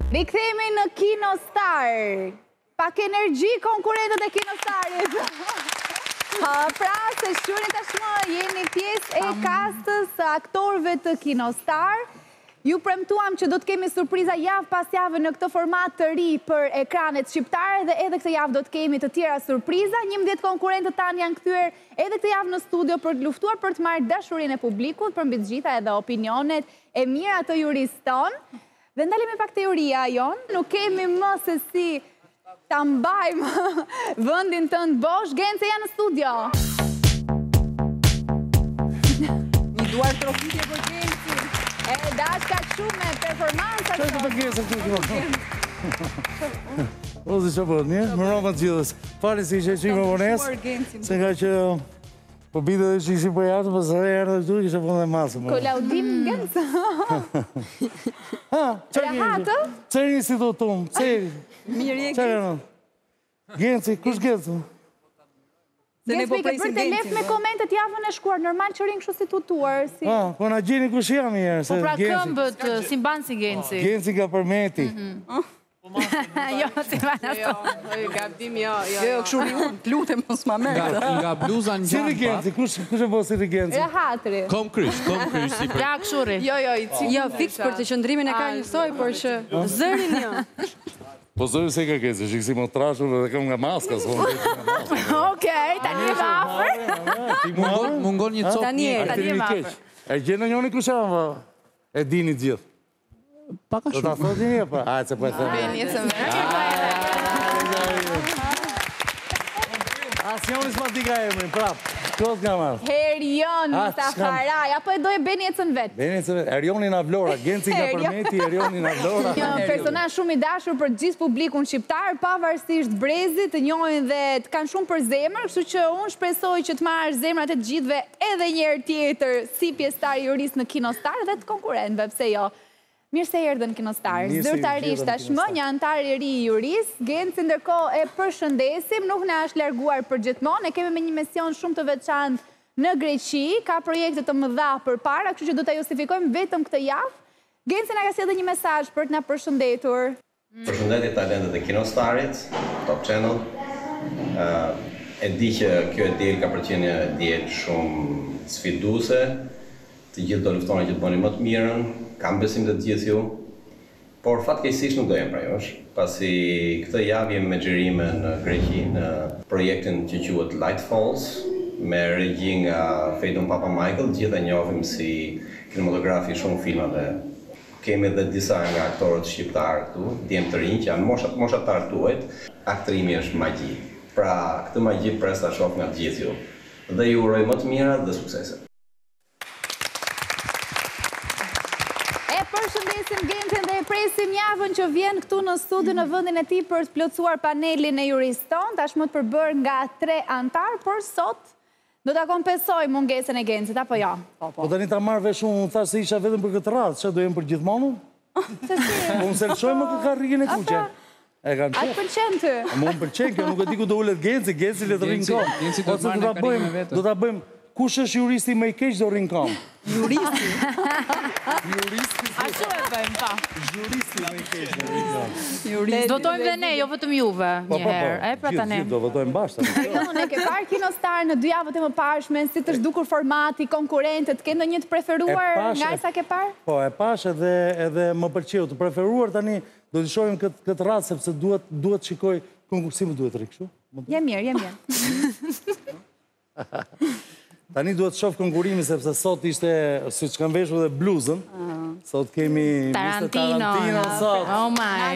Rikthehemi në Kino Star. Pak energji konkurrentët e Kino Starit. Pra, se shqyri tashmë jeni pjesë e kastës aktorëve të Kino Star. Ju premtuam që do të kemi surpriza javë pas javë në këtë format të ri për ekranet shqiptare dhe edhe këtë javë do të kemi të tjera surpriza. 11 konkurrentët tanë janë kthyer edhe këtë javë në studio për të luftuar për të marrë dashurinë e publikut, për mbi të gjitha edhe opinionet e mira të jurisë tonë. Dhe ndalemi pak teoria jon, nuk kemi më se si ta mbajmë vendin tënd bosh. Gence janë në studio. Një duar trofitje për Genci. E dashka shumë me performansa. Qërë të përgjese këtë këmë? O, zi që bërë, një? Më rëmë të gjithës. Fali si që që i më vonesë, se nga që po bide dhe që isi për jatë, për sërë e erë dhe qëtu, kështë punë dhe masë. Kolaudim Gence. Rehatë? Qëri një si do tumë, qëri. Mirë je Qëri në? Genci, kush Genci? Gence me ke për telef me komentet javën e shkuar, normal që rinë kështu si tutuar. Po na gjeni kush jam i herë. Po pra këmbët, si mbanë si Genci. Genci ka përmeti. Jo, si mbanë ato. Gabim, jo, këshu riun, lutem mos ma mërë. Nga bluza në Si gjanë Genci, kush e po si Genci? Rehatëri. Kom krysh si për... Ja, këshuri. Jo, jo, fix për të qëndrimin e ka njësoj, por që zërin jo. Po zërë se ka Genci, që kësi më trashur dhe kam nga maska. Okej, tani e afer. Mungon një copë Tani e afer. E gjenë njoni kush jam, e dini gjithë. Paka Do ta thot një, pa? Hajtë se po e thëmë. Asjoni s'ma tika emrin, prapë. Këtë nga marë. Herion, Safaraj, apo e dojë Benjecën vetë? Benjecën vetë, Erioni nga Vlora, Genci nga përmeti, Erioni nga Vlora. Një personazh shumë i dashur për gjithë publikun shqiptar, pavarësisht brezit, të njohin dhe të kanë shumë për zemër, kështu që unë shpresoj që të marrë zemrat e të gjithëve edhe njëherë tjetër si pjesëtar juris në Kino Star dhe të konkurrentëve, pse jo. Mirë se erdhën Kino Star. Zyrtarisht tashmë një antar i ri i juris, Genci ndërkohë e përshëndesim, nuk na është larguar përgjithmonë, e kemi me një mision shumë të veçantë në Greqi, ka projekte të mëdha përpara, kështu që do ta justifikojmë vetëm këtë javë. Genci na ka sjellë një mesazh për të na përshëndetur. Përshëndetje talentet e Kino Starit, Top Channel. E di që kjo e del ka përqenje djetë shumë sfiduese, të gjithë do luftoni që të bëni më të mirën, kam besim të gjithë ju, por fatkeqësisht nuk do jem pra josh, pasi këtë javë jemi me xhirime në Greqi në projektin që quhet Light Falls, me regji nga Fejdun Papa Michael, gjithë e njohim si kinematografi shumë filmave. Kemi edhe disa nga aktorët shqiptarë këtu, djemë të rinj që janë moshatar tuajt. Aktrimi është magji. Pra, këtë magji pres ta shoh nga të gjithë ju. Dhe ju uroj më të mira dhe suksese. Përshëndesim Gencin dhe e presim javën që vjen këtu në studio në vendin e tij për të plotësuar panelin e jurisë tonë, tashmë të përbërë nga 3 antar, por sot do ta kompensoj mungesën e Gencit, apo jo? Po tani ta marrë vesh unë thashë se isha vetëm për këtë radhë, çfarë do jem për gjithmonë? Unë se lëshoj më këtë karrikën e kuqe. E kanë qef. A të pëlqen ty? Mu më pëlqen, kjo nuk e di ku do ullet Genci le të rinë kom. Ose do ta bëjmë kush është juristi më i keq do rinë kom. Juristi? A shumë e bëjmë, pa. Juristi më i keq. Do votojmë dhe ne, jo vetëm juve njëherë. E pra tani. Do votojmë bashkë. Ne ke parë Kino Star në 2 javët e mëparshme, si të zhdukur formati, konkurrentët, ke ndonjë të preferuar nga sa ke parë? Po, e pash edhe më pëlqeu të preferuar tani do të shohim këtë radhë sepse duhet shikoj konkursimin duhet rri kështu. Je mirë. Tani duhet shoh konkurimin sepse sot ishte, siç kanë veshur dhe bluzën, sot kemi Tarantino sot. Oh my.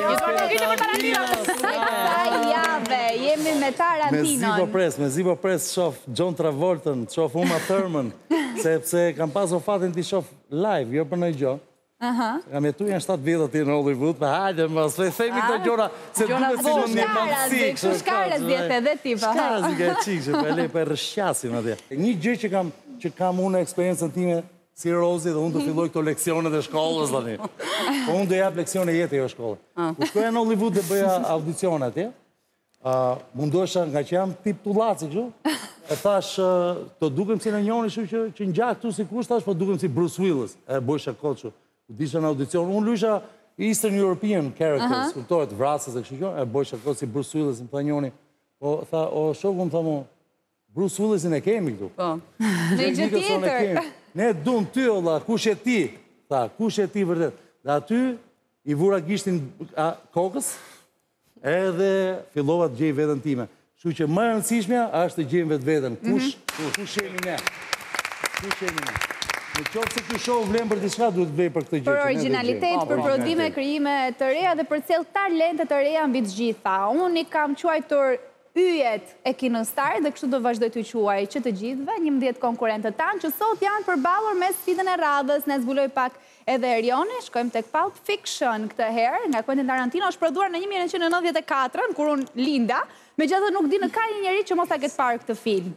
Jemi me Tarantino. Me Zipo Pres shoh John Travolta, shoh Uma Thurman, sepse kam pasur fatin të shoh live, jo për ndonjë gjë. Kam jetu janë 7 vjetë aty në Hollywood, pa hajde mos, themi këto gjona, se duhet si në një mundësi. Shkarës djetë edhe ti, pa. Shkarës i ka qikë, që për e rëshqasim atje. Një gjë që kam unë eksperiencën time si Rozi dhe unë të filloj këto leksionet e shkollës tani. Po unë do jap leksione jetë e jo shkollë. U shkoja në Hollywood dhe bëja audicion atje, mundosha nga që jam tip tullaci kështu, e thash, të dukem si në njoni që në gjak tu si kush thash, po dukem si Bruce Willis, e bojsha koqë. Disha në audicion, unë Eastern European characters, kuptohet, vrasës e kështu që, e boj shako si Bruce Willis në planjoni. Po, tha, o shoku më tha mu, Bruce Willisin e kemi këtu. Po. Në gjë tjetër. Ne dum ty, olla, kush e ti? Tha, kush e ti vërtet? Dhe aty, i vura gishtin kokës, edhe fillova të gjej vetën time. Kështu që më e rëndësishmja është të gjejmë vetë vetën. Kush jemi ne? Kush jemi ne? Në qoftë se ky show vlen për diçka, duhet vlej për këtë gjë. Për originalitet, për prodhime, krijime të reja dhe për cel talente të reja mbi të gjitha. Unë i kam quajtur yjet e Kinostar dhe kështu do vazhdoj të quaj që të gjithëve, 11 konkurrentët tanë që sot janë përballur me sfidën e radhës. Ne zbuloj pak edhe Erioni, shkojmë tek Pulp Fiction këtë herë, nga Quentin Tarantino, është prodhuar në 1994, kur unë linda, megjithatë nuk di në ka një njerëz që mos ta ketë parë këtë film.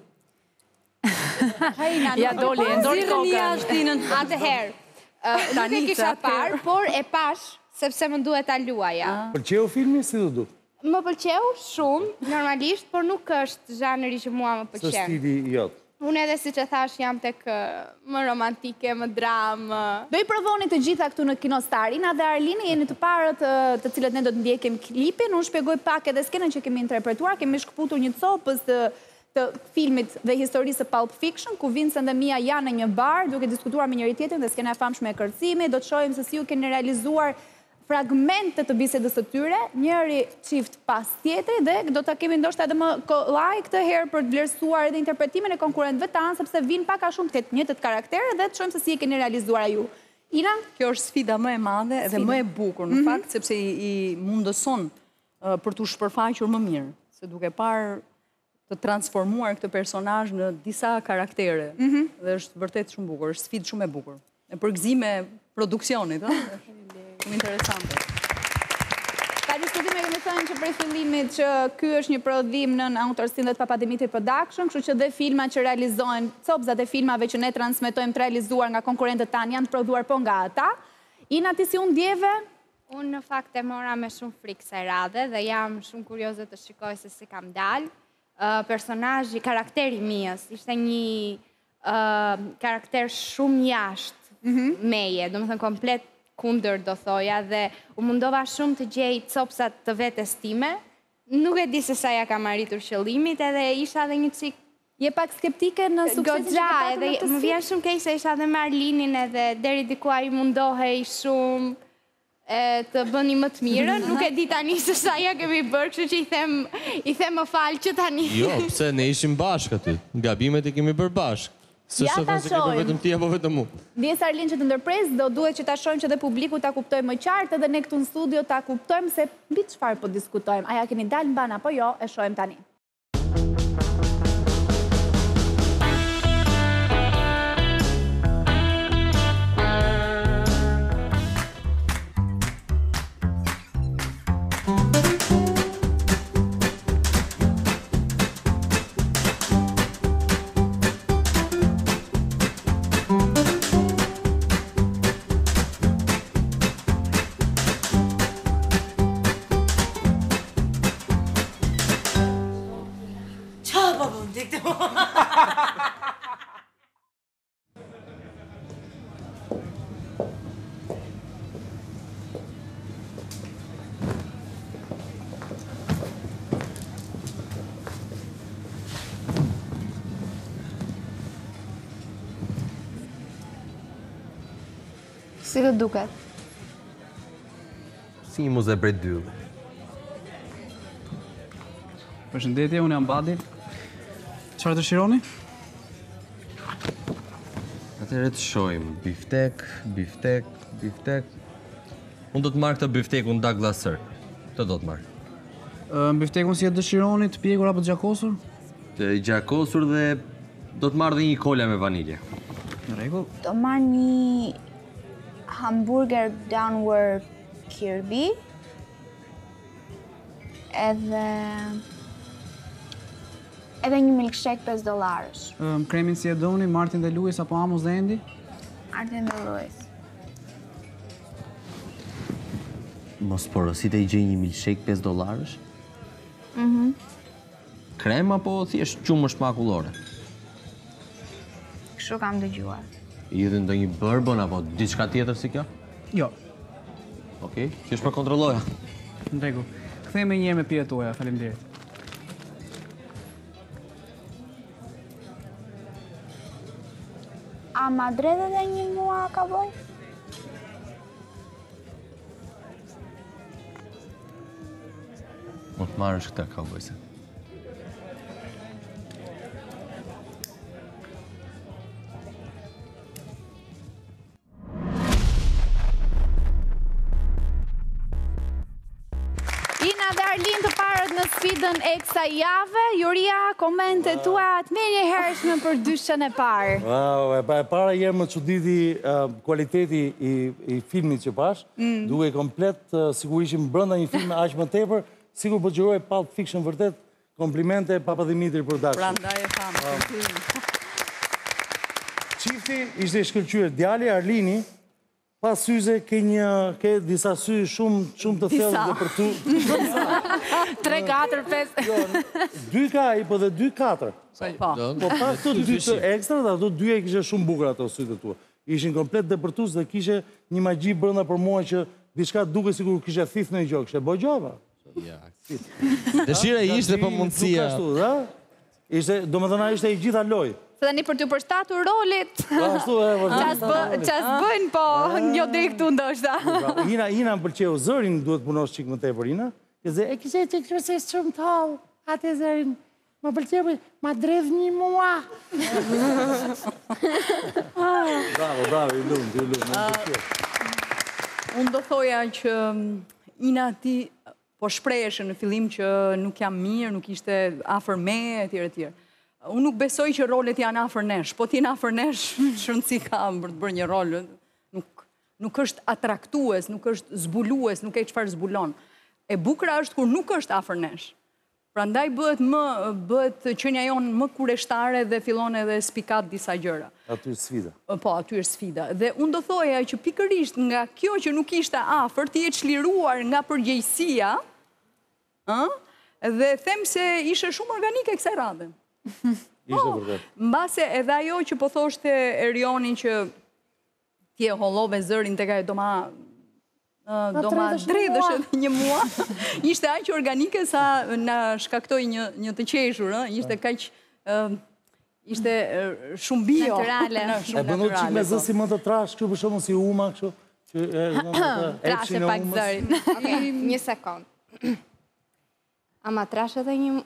Ja doli, e ndori kokën. Atëherë, nuk e kisha parë, por e pash, sepse më duhet ta luaja. Pëlqeu filmi, si do duk? Më pëlqeu shumë, normalisht, por nuk është zhanëri që mua më Së pëlqen. stili jot. Unë edhe si që thash jam tek më romantike, më dramë. Do i provoni të gjitha këtu në Kinostar. Ina dhe Arlini jeni të parët të cilët ne do të ndjekim klipin. Unë shpjegoj pak edhe skenën që kemi interpretuar. Kemi shkëputur një copës të filmit dhe historisë Pulp Fiction, ku Vincent dhe Mia janë në një bar, duke diskutuar me njëri tjetrin dhe skena e famshme e kërcimit. Do të shohim se si ju keni realizuar fragmente të bisedës së tyre, njëri çift pas tjetri, dhe do ta kemi ndoshta edhe më kollaj këtë herë për të vlerësuar edhe interpretimin e konkurrentëve tanë, sepse vinë pak a shumë të ketë njëjtët karaktere dhe të shohim se si e keni realizuar ju. Ina, kjo është sfida më e madhe dhe më e bukur në fakt, sepse i mundëson për t'u shpërfaqur më mirë, se duke parë të transformuar këtë personazh në disa karaktere. Dhe është vërtet shumë bukur, është sfidë shumë e bukur. E përgëzime produksionit, ëh. Shumë interesante. Ka diskutime kemi thënë që prej fillimit që ky është një prodhim në autorsinë dhe të Papadimitri Production, kështu që dhe filma që realizohen, copëzat e filmave që ne transmetojmë të realizuar nga konkurrentët tanë janë të prodhuar po nga ata. Ina, ti si unë ndjeve? Unë në fakt e mora me shumë frikë kësaj radhe dhe jam shumë kurioze të shikoj se si kam dalë. Personazhi, karakteri Mias, ishte një karakter shumë jashtë meje, do më thënë komplet kundër do thoja, dhe u mundova shumë të gjej copsat të vetes time. Nuk e di se sa ja kam arritur qëllimit, edhe isha dhe një çik je pak skeptike në suksesin që ke patur në këtë më vjen shumë keq se isha dhe me Arlinin, edhe deri diku ai mundohej shumë të bëni më të mirën. Nuk e di tani se sa ja kemi bërë, kështu që i them më fal që tani. Jo, pse ne ishim bashkë aty. Gabimet e kemi bërë bashkë. Së shofën se ke bërë vetëm ti apo vetëm mu. Ndjes Arlin që të ndërpres, do duhet që ta shohim që dhe publiku ta kuptojë më qartë, edhe ne këtu në studio ta kuptojmë se mbi çfarë po diskutojmë. A ja keni dalë mban apo jo, e shohim tani. Si të duket? Si një muze prej dyllë. Përshëndetje, unë jam Badi. Çfarë dëshironi? Atëherë të shojmë. Biftek. Unë do të marrë këtë biftekun Douglas Sirk. Këtë do të marrë. Biftekun si e dëshironi, të pjekur apo të gjakosur? Të gjakosur dhe do të marrë dhe një kola me vanilje. Në rregull. Do marrë një hamburger downward Kirby, edhe një milkshake $5. Kremin si e doni, Martin dhe Lewis apo Amos dhe Andy? Martin dhe Lewis. Mos porosit e i gjej një milkshake $5? Krem apo thjesht qumë shmakullore? Kështu kam dëgjuar. I dhe ndonjë bourbon apo diçka tjetër si kjo? Jo. Okej, që është për kontrolloja. Në rregull. Kthehemi një herë me pyetjet tuaja. Faleminderit. A Madrede dhe një mua ka boj? Mund të marrësh këtë kaubojse. Ina dhe Arlin të parët në sfidën e kësaj jave. Juria, komente tua të me një hershme për dyshën e parë. Wow, e para jemi më çuditi kualiteti i filmit që pash, duke komplet sikur ishim brenda një filmi aq më tepër, sikur po gjëroj Pulp Fiction vërtet, komplimente Papa Dimitri Production. Prandaj e tham. Çifti ishte i shkëlqyer, djali Arlini pas syze ke disa sy shumë të thellë dhe për tu. 3, 4, 5. 2 ka ai, po dhe 2, 4. Po. Po pas të 2 të ekstra, dhe ato 2 e kishe shumë bukur ato sytë tua. Ishin komplet depërtues dhe kishe një magji brenda për mua që diçka duke sikur kishe thith në një gjë, kishe bëj gjova. Dëshira ishte po mundësia. Ishte, domethënë ishte i gjitha loj. Se tani për t'ju përshtatur rolit, qas bëjnë po një deri këtu ndoshta. Ina më pëlqeu zërin, duhet punosh çik më tepër Ina. E kishe që shumë tallë, atë zërin. Më pëlqeu, ma dredh një mua. Bravo, i lumt. Unë do thoja që Ina ti po shpreheshe në fillim që nuk jam mirë, nuk ishte afër me, etj. Unë nuk besoj që rolet janë afër nesh, po t'jenë afër nesh, shëndësi kam për të bërë një rol, nuk është atraktues, nuk është zbulues, nuk e çfarë zbulon. E bukura është kur nuk është afër nesh. Prandaj bëhet qenia jonë më kureshtare dhe fillon edhe spikat disa gjëra. Aty është sfida. Po, aty është sfida. Dhe unë do thoja që pikërisht nga kjo që nuk ishte afër, ti je çliruar nga përgjegjësia, dhe them se ishe shumë organike kësaj radhe. Ishte vërtet. Mbase edhe ajo që po thoshte Erionin që ti e hollove zërin tek ajo do ma dredhësh edhe një mua, ishte aq organike sa na shkaktoi një të qeshur, ishte kaq ishte shumë bio. Naturale. E bëndu qik me zë si më të trash, kështu për shumë si uma, kështu. Trashe pak zërin. Okej, një sekund. Ama trash edhe një...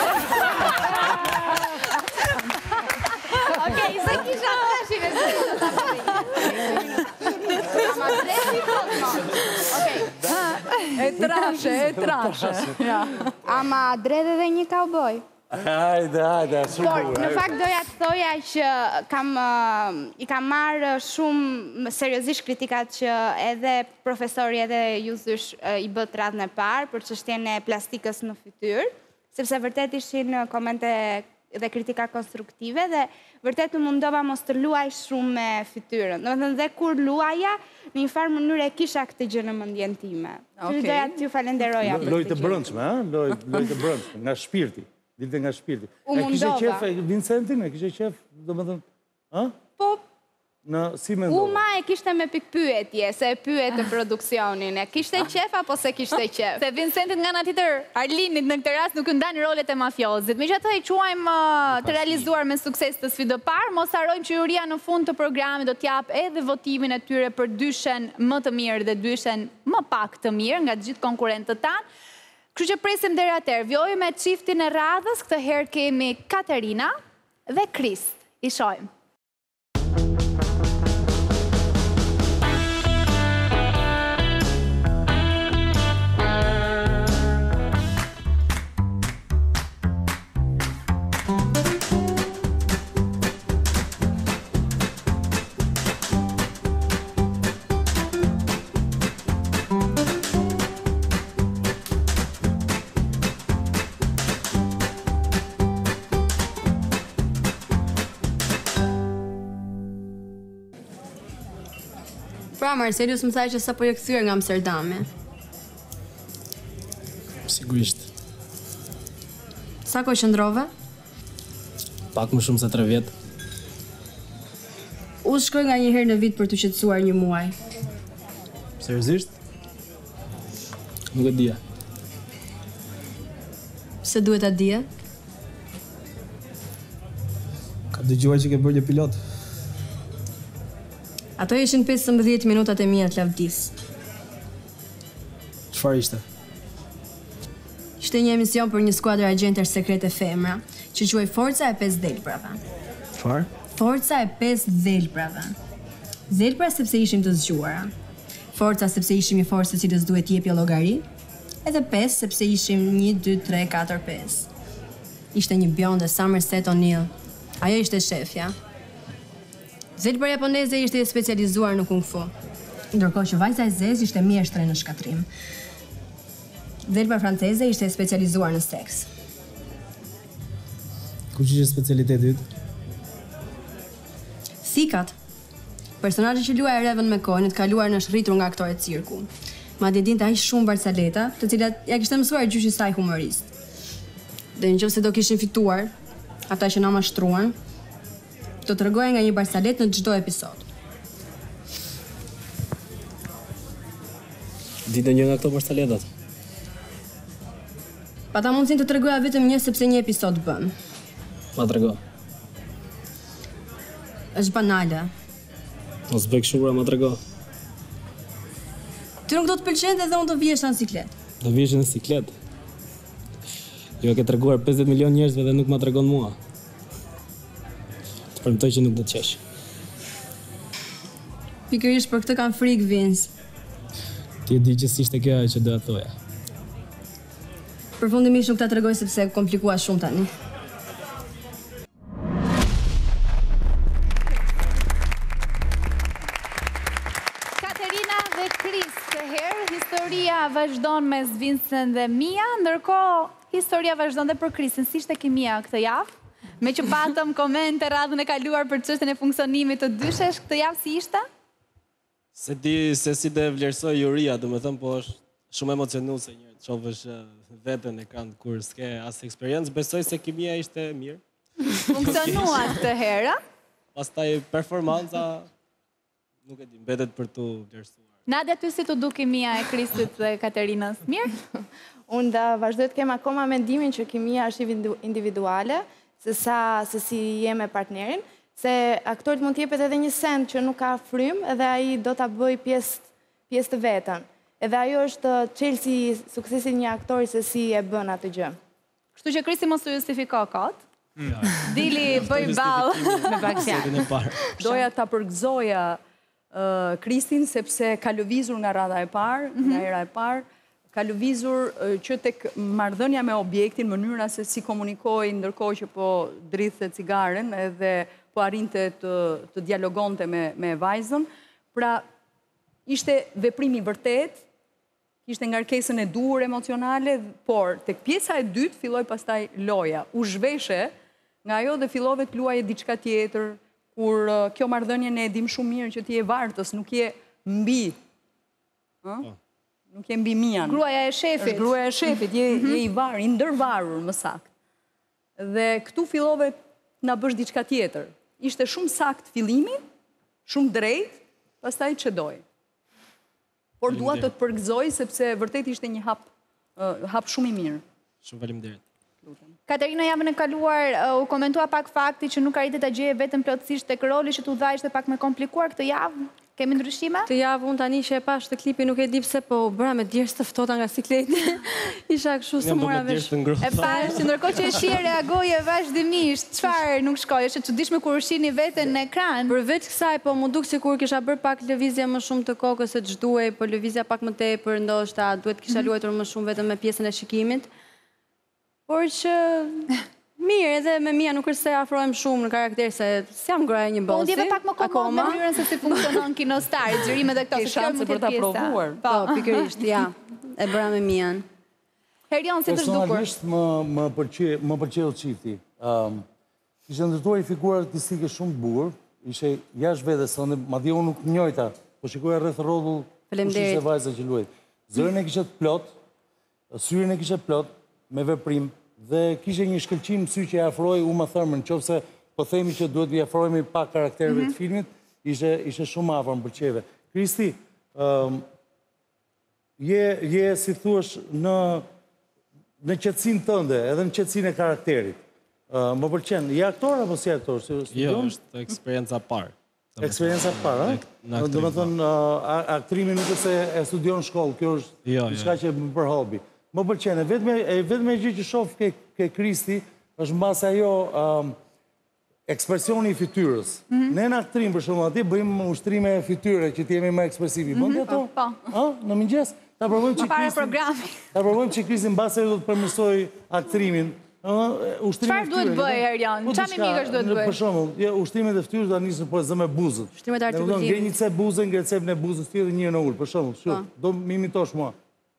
Okej, se kisha trashin e zërin. Ama treshi Okej. E trashe. Ama dredhe dhe një kauboj. Hajde, shumë Por, në fakt doja të thoja që i kam marrë shumë seriozisht kritikat që edhe profesori edhe ju zysh i bët radhën e parë për çështjen e plastikës në fytyrë, sepse vërtet ishin komente dhe kritika konstruktive dhe vërtet u mundova mos të luaj shumë me fytyrën. Domethënë dhe kur luaja, në një farë mënyrë e kisha këtë gjë në mendjen time. Doja t'ju falenderoja për këtë gjë. Loj të brëndshme, loj të brëndshme, nga shpirti. Dilte nga shpirti. U mundova. E kishe qef Vincentin, e kishe qef, domethënë, Po, si mendova? Uma e kishte me pikpyetje, se e pyet të produksionin, e kishte qef apo se kishte qef? Se Vincentit nga nga tjetër Arlinit në këtë rast nuk ndani rolet e mafiozit. Me që të i quajmë të realizuar me sukses të sfidë parë, mos harojmë që juria në fund të programit do t'jap edhe votimin e tyre për dyshen më të mirë dhe dyshen më pak të mirë nga gjithë konkurentët tanë. Kështu që presim deri atëherë, vjojmë me çiftin e radhës, këtë herë kemi Katerina dhe Krist. I shohim. Pra, Marcelius më thaj që sa po je kthyer nga Amsterdami. Sigurisht. Sa ko qëndrove? Pak më shumë se 3 vjet. U shkoj nga një herë në vit për të qetësuar një muaj. Seriozisht? Nuk e dija. Se duhet ta dije? Ka dëgjuar që ke bërë një pilot. Ato ishin 15 minutat e mia të lavdis. Çfarë ishte? Ishte një emision për një skuadër agjentesh sekrete femra, që quhej Forca e 5 Dhelprave. Çfarë? Forca e 5 Dhelprave. Dhelpra sepse ishim të zgjuara. Forca sepse ishim një forcë e cilës duhet jepja llogari. Edhe 5 sepse ishim 1, 2, 3, 4, 5. Ishte një bjonde Somerset O'Neill. Ajo ishte shefja. Dhelpra japoneze ishte e specializuar në kung fu, ndërkohë që vajza e zezë ishte mjeshtre në shkatrim. Dhelpra franceze ishte e specializuar në seks. Kush ishte specialiteti yt? Thikat. Personazhi që luaj Raven McCoy të kaluar në shërritur nga aktorët cirku. Madje dinte aq shumë barsaleta, të cilat ja kishte mësuar gjyshi i saj humorist. Dhe nëse do kishin fituar ata që na mashtruan, do të tregoja nga një barsalet në çdo episod. Dite një nga këto barsaletat? Pata mundësin të tregoja vetëm një sepse një episod bën. Ma trego. Është banale. Mos bëj kështu, ma trego. Ty nuk do të pëlqente dhe unë do vihesh në siklet. Do vihesh në siklet? Jo, ke treguar 50 milion njerëzve dhe nuk ma tregon mua. Të premtoj që nuk do të qesh. Pikërisht për këtë kam frikë, Vince. Ti e di që si ishte kjo që doja thoja. Përfundimisht nuk ta tregoj sepse komplikua shumë tani. Katerina dhe Chris, herë historia vazhdon mes Vincent dhe Mia, ndërkohë historia vazhdon dhe për Chrisin. Si ishte ki Mia këtë javë? Me që patëm komente radhën e kaluar për çështjen e funksionimit të dyshesh, këtë javë si ishte? Se di se si dhe vlerësoj juria, do me thëmë, po është shumë emocionuese një të qovësh vetën e kanë kur s'ke asë eksperiencë, besoj se kimia ishte mirë. Funksionuat të herë? Pastaj performanca, nuk e di, mbetet për tu vlerësuar. Nadia, ty si të du kimia e Krisit dhe Katerinës? Mirë? Unë da vazhdoj të kem akoma mendimin që kimia është individuale, se si je me partnerin, se aktorit mund t'jepet edhe një send që nuk ka frym, edhe ai do t'a bëj pjesë të vetën. Edhe ajo është çelësi suksesit një aktori se si e bën atë gjë. Kështu që Krisi mos të justifiko kot. Dili bëj ballë me bakësia. Doja ta përgëzoja Krisin sepse ka lëvizur nga rada e parë, nga era e parë, ka lëvizur që tek marrëdhënia me objektin, mënyra se si komunikoi ndërkohë që po dridhte cigaren edhe po arrinte të dialogonte me vajzën. Pra, ishte veprimi vërtet, ishte ngarkesën e dur emocionale, por tek pjesa e dytë filloi pastaj loja. U zhveshe nga ajo dhe fillove të luaje diçka tjetër, kur kjo marrëdhënie ne e dim shumë mirë që ti je vartës, nuk je mbi. Nuk je mbi Mian. Gruaja e shefit. Është gruaja e shefit, je i varur, i ndërvarur më saktë. Dhe këtu fillove na bësh diçka tjetër. Ishte shumë sakt fillimi, shumë drejt, pastaj çdoi. Por dua të të përgëzoj sepse vërtet ishte një hap shumë i mirë. Shumë faleminderit. Katerina, javën e kaluar u komentua pak fakti që nuk arritet ta gjeje vetëm plotësisht tek roli që tu dha ishte pak më komplikuar këtë javë. Kemi ndryshime? Këtë javë unë tani që e pash të klipi nuk e di pse, po bëra me djerës të ftohta nga sikleti. Isha kështu së mora vesh. E pash që ndërkohë që e shije reagoje vazhdimisht, çfarë nuk shkoi? Është e çuditshme kur ushqini veten në ekran. Përveç kësaj, po më duk sikur kisha bërë pak lëvizje më shumë të kokës se ç'duhej, po lëvizja pak më tepër, ndoshta duhet kisha luajtur më shumë vetëm me pjesën e shikimit. Por që mirë, edhe me Mia nuk është se afrohem shumë në karakter, se s'jam graja një bosi. Po, ndjeve pak më komod me mënyrën se si funksionon Kinostar, xhirimet dhe këto, se kjo mund të jetë pjesa. Po, pikërisht, ja, e bëra me Mian. Herion, si të zhdukur? Personalisht më pëlqeu çifti. Ishte ndërtuar i figura artistike shumë të bukur, ishte jashtë vetes, madje unë nuk njohta, po shikoja rreth rrotull kush ishte vajza që luajti. Zërin e kishte plot, syrin e kishte plot me veprim. Dhe kishe një shkëlqim sy që e afroj Uma Thurman, nëse po themi që duhet vi afrohemi pak karakterëve të filmit, ishte shumë afër, më pëlqeve. Kristi, je si thuash në qetësinë tënde, edhe në qetësinë e karakterit. Më pëlqen, je aktor apo si aktor? Jo, është eksperienca parë. Eksperienca parë, a? Do me thënë, aktrimi nuk e se e studion shkollë, kjo është diçka që më për hobi. Më pëlqen, e vetme gjë që shoh ke Kristi, është mbase ajo ekspresioni i fytyrës. Ne në aktrim, për shumë atje, bëjmë ushtrime fytyre që t'jemi më ekspresivi. Bëndi ato? Në mëngjes? Ta provojmë që Kristi mbase do të përmirësoj aktrimin. Çfarë duhet bëj, Erjan? Qa mimikësh duhet bëj? Për shumë, ushtrimet e fytyrës da njësë po e zëme buzët. Ushtrimet e artikulimit. Ngre një cep buzën, ngre cepën e buzës, tjë dhe një në ullë. Për shumë, do më imitosh mua.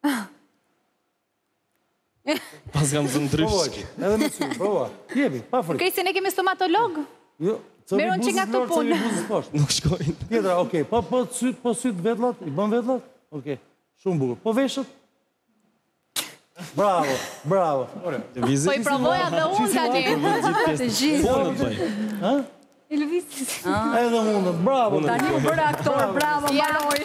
Pas kam zë ndrysh. Edhe me sy, prova. Jebi, pa frikë. Kristi, ne kemi stomatolog? Jo. Meron që nga këto punë. Nuk shkojnë. Tjetra, okej. Po sytë vetlat? I bën vetlat? Okej. Shumë bukur. Po veshët? Bravo, bravo. Po i provoja dhe unë tani. Edhe unë, bravo. Tani u bërë aktor, bravo, maroj.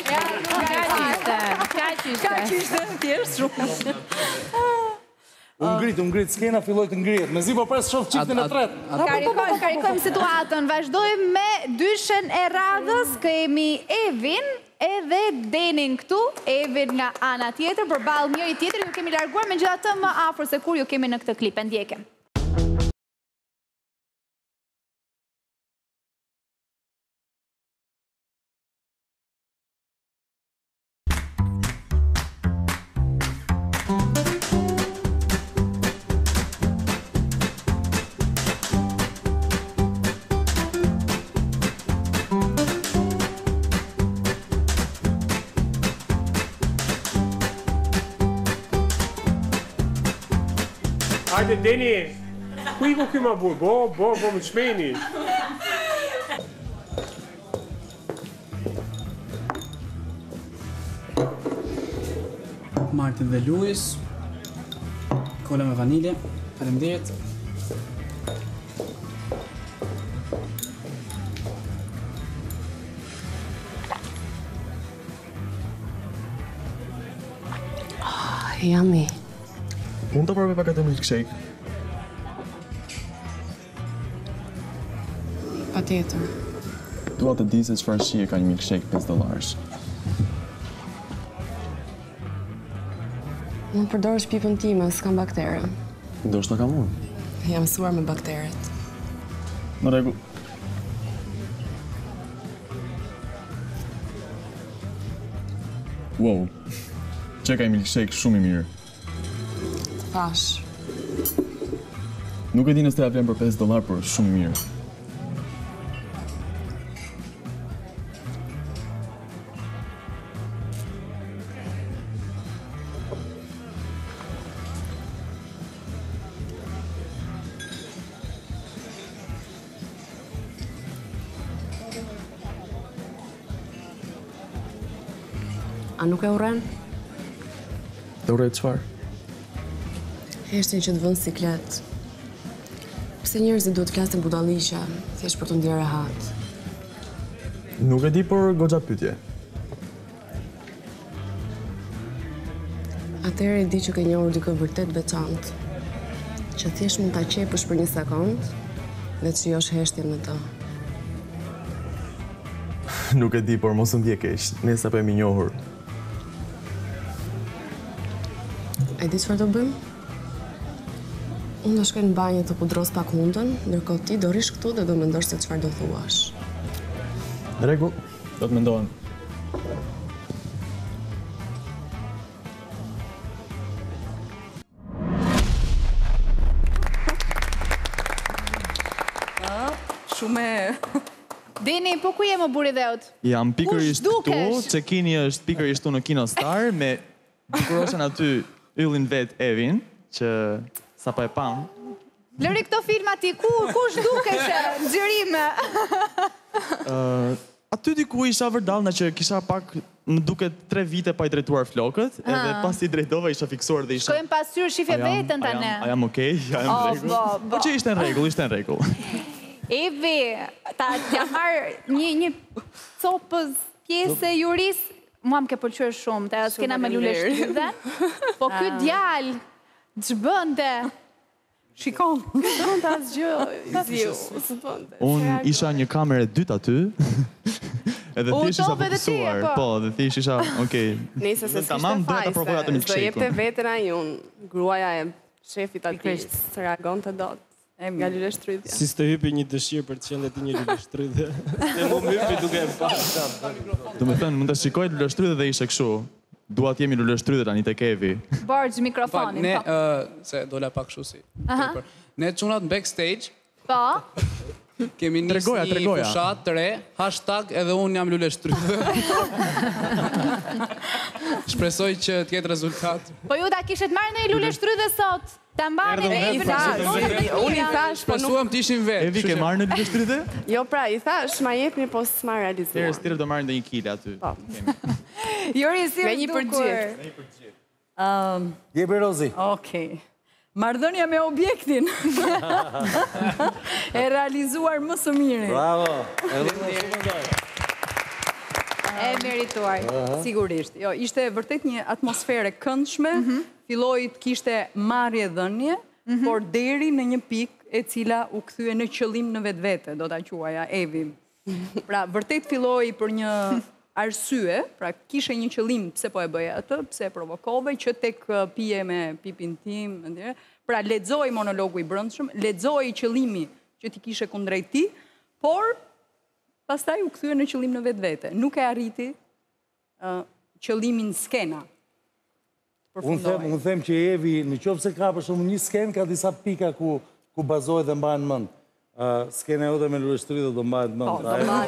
Ka qishte, tjerë shumë. Unë ngrit, skena filloj të ngrit. Me zi po presë shof qiftin e tretë. Karikojmë situatën, vazhdojmë me dyshen e radhës, kemi Evin, edhe Denin këtu, Evin nga ana tjetër, për balë njëri tjetër, ju kemi larguar me gjitha të më afër se kur ju kemi në këtë klip, ndjekem. Hajde, Deni, ku i ku këma burë? Bo, më të shmeni. Martin dhe Luis, kola me vanilje, faleminderit. Yummy. Mund të provoj pak atë milkshake? Patjetër. Dua të di se çfarë shije ka një milkshake $5. Unë përdor shpipën time, s'kam baktere. Ndoshta kam unë. Jam mësuar me bakteret. Në rregull. Wow. Që ka një milkshake shumë i mirë. Pash. Nuk e di nëse ja vlen për $5, por shumë mirë. A nuk e urren? Të urrej çfarë? Heshtin që të vënë siklet. Pse njerëzit duhet flasin budalliqe, thjesht për të ndjerë rehat? Nuk e di, por goxha pyetje. Atëherë e di që ke njohur dikë vërtet veçantë, që thjesht mund ta qepësh për një sekond dhe të shijosh heshtjen me të. Nuk e di, por mos u ndje keq. Ne sapo jemi njohur. E di çfarë do bëjmë? Unë do shkoj në banjë të pudros pak hundën, ndërkohë ti do rish këtu dhe do mendosh se çfarë do thuash. Në rregull, do të mendohem. Shumë Deni, po ku je më buri dheut? Jam pikërisht këtu, Cekini është pikërisht tu në Kino Star, me bukurosën aty yllin vet Evin, që sapo e pam. Lëri këto filma ti, kush dukeshe, nxjerime? Aty diku isha vërdallna që kisha pak, më duket 3 vite pa i drejtuar flokët, edhe pas i drejtova isha fiksuar dhe isha... Shkojmë pasur shifje vetën tani. A jam okej, a jam rregull. Po që ishte në rregull, Evi, ta marrë një copës pjesë juris, mua më ke pëlqyer shumë, te skena me lule shtrydhen, po ky djalë ç'bënte? Shikon. Shikon të asgjë, ziu, së bënte. Unë isha një kamerë dytë aty, edhe thjesht isha fokusuar. Po, dhe thjesht isha, okej. Nëse se s'kishte fajse, s'do jepte veten ai unë, gruaja e shefit aty, së reagon të dot. Nga lule shtrydhja. Si s'të hypi një dëshirë për të qenë ti një lule shtrydhje. E mu mypi duke e pasha. Do me thënë, mund të shikoj lule shtrydhje dhe ishe këshu. Duat jemi lule shtrydhje tani tek Evi. Borgj mikrofonin. Ne, se dola pak kështu si. Ne çunat backstage. Po. Kemi nisë një fushat të re, hashtag edhe unë jam lule shtrydhje. Shpresoj që t'jetë rezultat. Po ju ta kishet marrë në lule shtrydhje sot? Ta mbani në unë i thash, po shpresuam t'ishim vetë. Evi ke marrë në lule shtrydhje? Jo, pra, i thash, ma jepni, po s'ma realizuar. Herës tjetër do marrë ndonjë kile aty. Jori, si me një përgjith. Jepi Rozi. Okej. Marrëdhënia me objektin e realizuar më së miri. Bravo. E merituar. Sigurisht. Jo, ishte vërtet një atmosfere këndshme, filloi të kishte marrje-dhënie, por deri në një pikë e cila u kthye në qëllim në vetvete, do ta quaja Evi. Pra, vërtet filloi për një arsye, pra kishe një qëllim pse po e bëje atë, pse provokove, që tek pije me pipin tim, pra lexoi monologu i brendshëm, lexoi qëllimi që ti kishe kundrejt ti, por pastaj u kthye në qëllim në vetvete. Nuk e arriti qëllimin skena. Unë them që Evi, në qoftë se ka për shumë një skenë, ka disa pika ku bazohet dhe mbahen mend. Skena jote me lule shtrydhje do mbahet mend.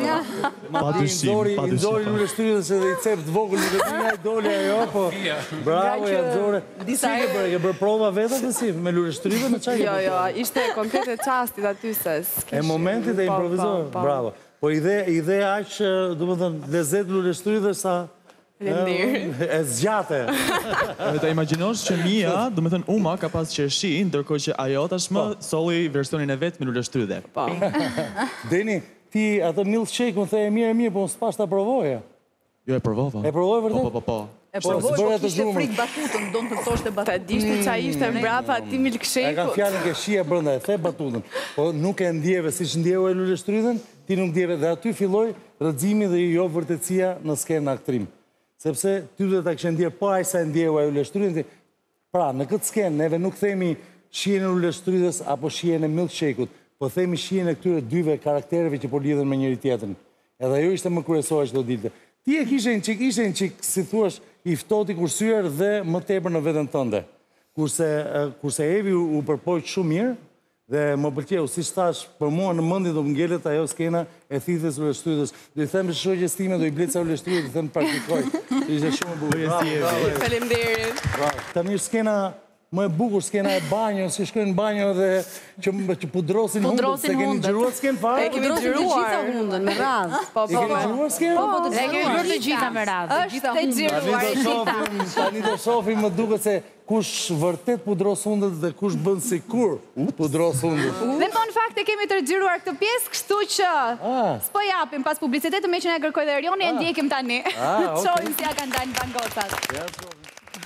I nxori lule shtrydhje se dhe i cep të vogël në vetina i doli ajo, po bravo ja nxore. Si ke bërë prova vetë atë si me lule shtrydhje në çaj? Jo, ishte komplet e çastit aty se e momentit e improvizor. Bravo. Po ide aq, domethënë lezet lule shtrydhje sa e zgjate. Me ta imagjinosh që Mia, do me thënë Uma, ka pas qershi, ndërkohë që ajo tashmë solli versionin e vetë me lule shtrydhje. Deni, ti atë milkshake më the e mirë, po s'pash ta provoje. Jo, e provova. E provoj vërtet? Po. E provoj, po kishte frikë batutën, do në të thoshte batutën. Ta dishte qa ishte mbrapa ati milkshake-ut. E ka fjallin ke shia brënda, e the batutën. Po nuk e ndjeve, si që ndjeve e lule shtrydhen, ti nuk ndjeve. Dhe aty filloj rëzimi dhe jo vërtetësia në skenë në aktrim. Sepse ty dhe ta kështë ndje po aq sa ndjehu e lule shtrydhen. Pra, në këtë skenë, neve nuk themi shien e lule shtrydhës apo shien e milkshake-ut, po themi shien e këtyre dyve karaktereve që po lidhen me njëri tjetrin. Edhe ajo ishte më kryesore që do dilte. Ti e kishe një qik, si thuash, i ftohti kursyer dhe më tepër në veten tënde. Kurse Evi u përpoq shumë mirë, dhe më pëlqeu, si thash, për mua në mendje do më ngjelet ajo skena e thithjes lule shtrydhës. Do i them shoqes time, do i bleca lule shtrydhë, do i them praktikoj. Ishte shumë e bukur. Faleminderit. Tani skena më e bukur, skena e banjës, si shkojnë në banjo dhe që pudrosin hundët, se keni xhiruar skenë fare? E kemi xhiruar hundën me radhë. E keni xhiruar skenë? Po, e kemi bërë të gjitha me radhë. Është të xhiruar. Tani do shohim, më duket se kush vërtet pudros hundët dhe kush bën sikur pudros hundët. Dhe po në fakt e kemi të xhiruar këtë pjesë, kështu që s'po japim pas publicitetit, me që na kërkoi dhe Erioni, e ndjekim tani. Shohim si ja kanë dalë bangocat.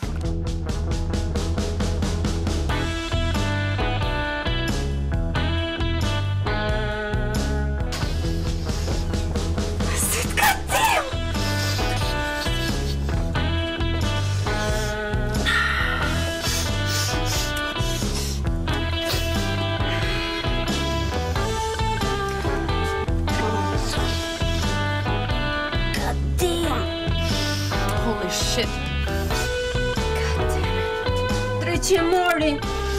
Shit. God damn it. Treqe mori.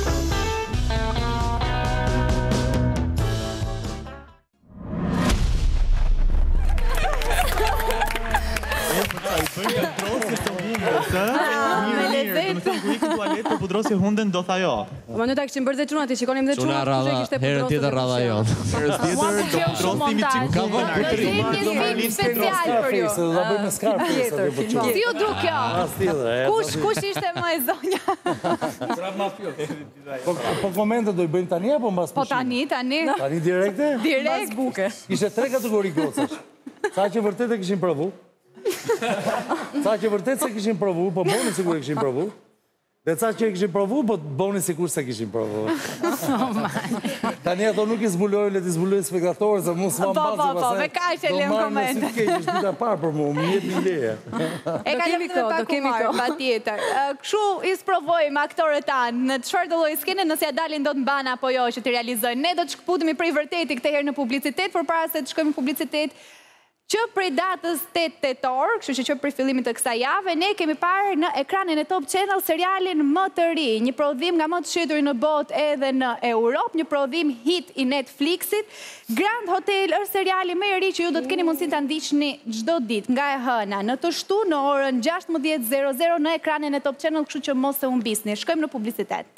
Pudrosi hunden do tha jo. Ma në ta këshim bërë dhe quna, ti shikonim dhe quna, herën tjetër radha jonë. Herës tjetër do pudrosimi që ka vënë kutri. Një film special për ju. Do bëjmë Scarface. Si u duk kjo? Kush ishte më e zonja? Prap mafios. Po komente do i bëjmë tani apo mbas Po tani. Tani direkte? Direkt. Ishte 3 kategori gocash. Sa që vërtet e kishin provu. Ca që vërtet se kishin provu, po boni sigur e kishin provu. Dhe ca që e kishin provu, po boni sikur se kishin provu. Tani ato nuk i zbulojnë, le t'i zbulojnë spektatorë, se mu s'ma mbazi Po, me kaq e lem koment. Do marrë në si t'ke, ishtë dita parë për mu, më jep një leje. E ka lem të pak humor, pa tjetër. Këshu i sprovojmë aktorët tanë, në çfarë do lloj skene, nëse ja dalin do të mbana apo jo që të realizojnë. Ne do të shkëputemi prej vërteti këtë herë në publicitet, por para se të shkojmë në publicitet, që prej datës 8 tetor, kështu që prej fillimit të kësaj jave, ne kemi parë në ekranin e Top Channel serialin më të ri, një prodhim nga më të shitur në botë edhe në Europë, një prodhim hit i Netflixit. Grand Hotel është seriali më i ri që ju do të keni mundësi ta ndiqni çdo ditë nga e hëna, në të shtu në orën 16:00 në ekranin e Top Channel, kështu që mos e humbisni. Shkojmë në publicitet.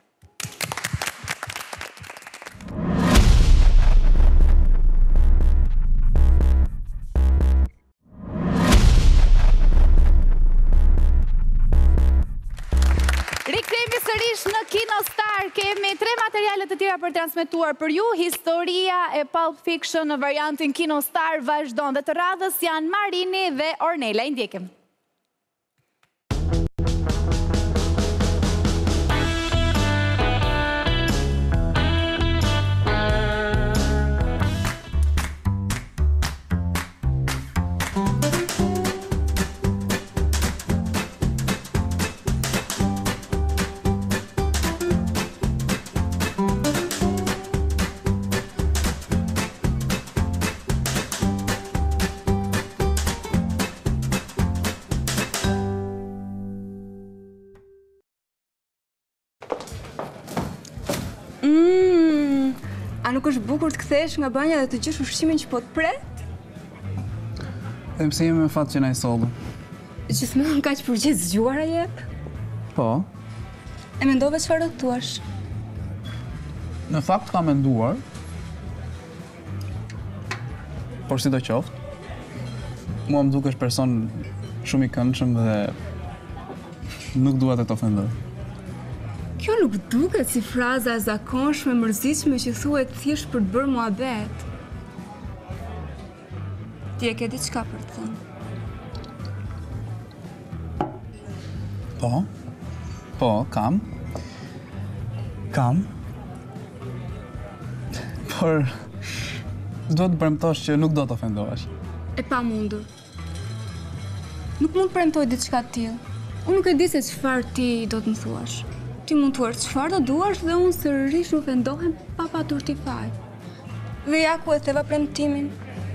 Rikthehemi sërish në Kino Star, kemi 3 materiale të tjera për transmetuar për ju. Historia e Pulp Fiction në variantin Kino Star vazhdon dhe të radhës janë Marini dhe Ornela. I ndjekim. A nuk është bukur të kthesh nga banja dhe të gjesh ushqimin që po të pret? Dhe pse jemi me fat që na i solli? Gjithmonë kaq përgjigje zgjuara jep? Po. E mendove çfarë do të thuash? Në fakt kam menduar. Por sidoqoftë, mua më dukesh person shumë i këndshëm dhe nuk dua të të ofendoj. Kjo nuk duket si fraza e zakonshme mërzitshme që thuhet thjesht për të bërë muhabet. Ti e ke diçka për të thënë? Po, kam. Por do të premtosh që nuk do të ofendohesh. E pamundur. Nuk mund të premtoj diçka të tillë. Unë nuk e di se çfarë ti do të më thuash. Ti mund të thuash çfarë do duash dhe unë sërish nuk vendohem pa patur t'i faj. Dhe ja ku e theva premtimin.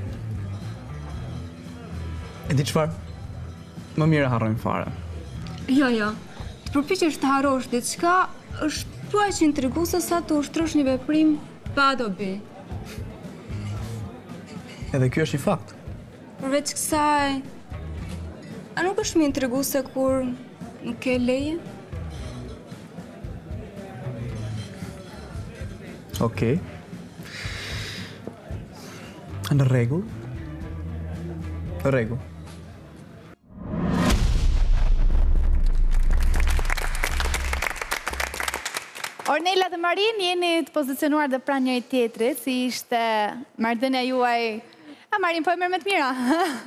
E di çfarë? Më mirë harrojmë fare. Jo. Të përpiqesh të harrosh diçka është tuaj që intriguese sa të ushtrosh një veprim pa dobi. Edhe kjo është i fakt. Përveç kësaj, a nuk është më intriguese kur nuk ke leje? Okej. Në rregull. Ornela dhe Marin, jeni të pozicionuar dhe pranë njëri tjetrit, si ishte marrëdhënia juaj. Marin, po e merr me të mira.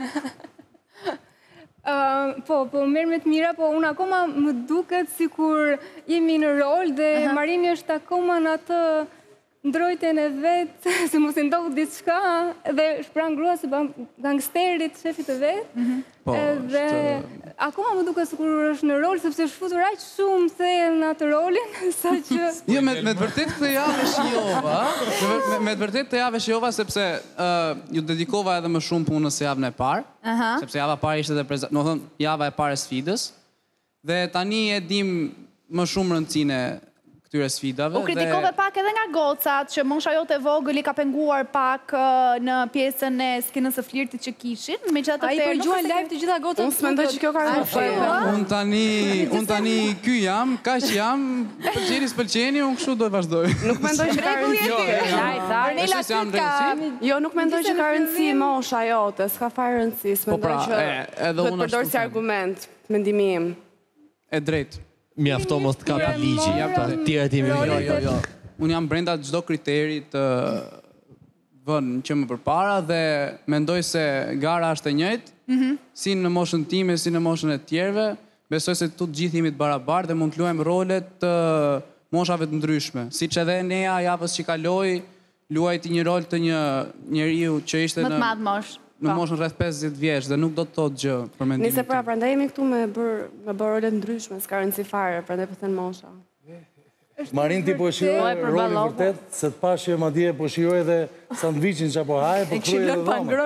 Po, merr me të mira, po unë akoma më duket sikur jemi në rol dhe Marini është akoma në atë ndrojtjen e vetë, se mos e ndodh diçka dhe shprang grua se gangsterit, shefit të vetë. Dhe akoma më duket sikur është në rol, sepse është futur aq shumë thellë në atë rolin, saqë Jo, me të vërtet këtë javë shijova, me të vërtet këtë javë shijova sepse ju dedikova edhe më shumë punës se javën e parë, sepse java e parë ishte edhe java e parë e sfidës, dhe tani e dim më shumë rëndësinë këtyre sfidave. U kritikove pak edhe nga gocat, që mosha jote vogël i ka penguar pak në pjesën e skenës së flirtit që kishin, megjithatë ai përgjuan live të gjitha gocat. Unë s'mendoj që kjo ka rëndësi. Unë tani ky jam, kaq jam, pëlqeni, unë kështu do të vazhdoj. Nuk mendoj që ka rëndësi. Jo, nuk mendoj që ka rëndësi mosha jote, s'ka fare rëndësi, s'mendoj që do të përdor si argument, mendimi im. E drejtë. Mjafto mos të kapë ligji, tjera ti mirë. Jo. Unë jam brenda çdo kriteri të vënë që më përpara dhe mendoj se gara është e njëjtë, si në moshën time, si në moshën e tjerëve, besoj se të gjithë jemi të barabartë dhe mund të luajmë rolet të moshave të ndryshme. Siç edhe Nea javës që kaloi, luajti një rol të një njeriu që ishte Më të madh mosh. në moshën rreth 50 vjeç dhe nuk do të thotë gjë për mendimin. Nëse pra, prandaj jemi këtu me bër role ndryshme, s'ka rëndësi fare, prandaj po thënë mosha. Marin ti po shiroj rolin vërtet, se të pashë ma dje po shiroj edhe sandviqin që apo haje, po kruj edhe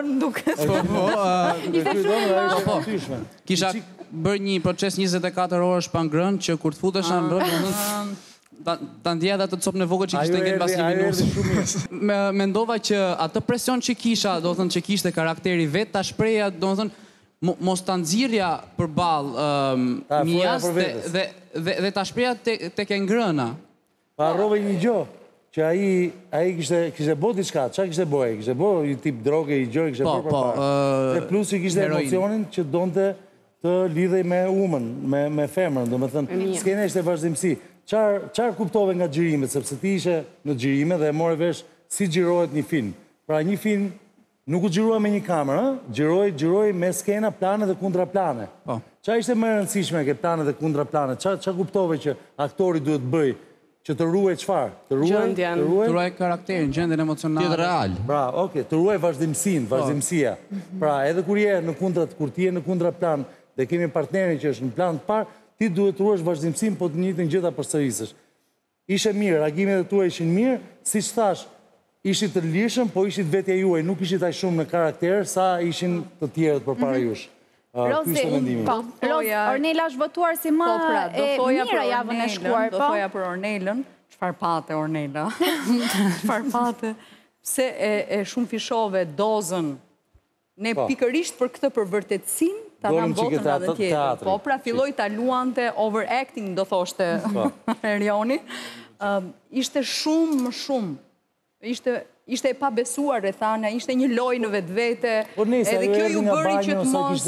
dhoma. Kisha bërë një proces 24 orë shpangrën që kur të futesha në rol, ta ndjeja dhe të copë në vogël që kishte ngel pas një minutë. Mendova që atë presion që kisha, do thënë që kishte karakteri vetë, ta shpreja, do thënë, mos të nxirja përballë Mias dhe ta shpreja tek e ngrëna. Pa harrove një gjë, që ai kishte bo diçka, çfarë kishte bo ai? Kishte bo një tip droge, i gjë, kishte bërë përpara. Dhe plus i kishte emocionin që donte të lidhej me umën, me femrën, do me thënë, s'kene ishte vazhdimësi. Qarë kuptove nga xhirimet, sepse ti ishe në xhirime dhe e more vesh si xhirohet një film. Pra një film nuk u xhirua me një kamerë, xhiroj me skena, plane dhe kundra plane. Qa ishte më rëndësishme ke plane dhe kundra plane? Qa kuptove që aktori duhet bëj? Që të ruaj qëfar? Të ruaj karakterin, gjendjen emocionale. Tjetë real. Bra, oke, të ruaj vazhdimësia. Pra, edhe kur ti je në kundra plan dhe kemi partnerin që është në plan të parë, ti duhet të ruash vazhdimësin, po të njëjtën gjëta përsërisësh. Ishe mirë, reagimet e tua ishin mirë, si që thash, ishit të lirshëm, po ishit vetja juaj, nuk ishit aq shumë në karakter, sa ishin të tjerët për para jush. Rozi, Ornela është votuar si më e mira javën e shkuar, po? Do thoja për Ornelën, çfarë pate Ornela? Çfarë pate? Pse e shumë fishove dozën, ne pikërisht për këtë për vërtetësinë, ta nam botën edhe tjetër. Po, pra filloj ta luante overacting, do thoshte Erioni. Ishte shumë më shumë. Ishte e pabesuar, Rethana, ishte një loj në vetë vete, edhe kjo ju bëri që të mos...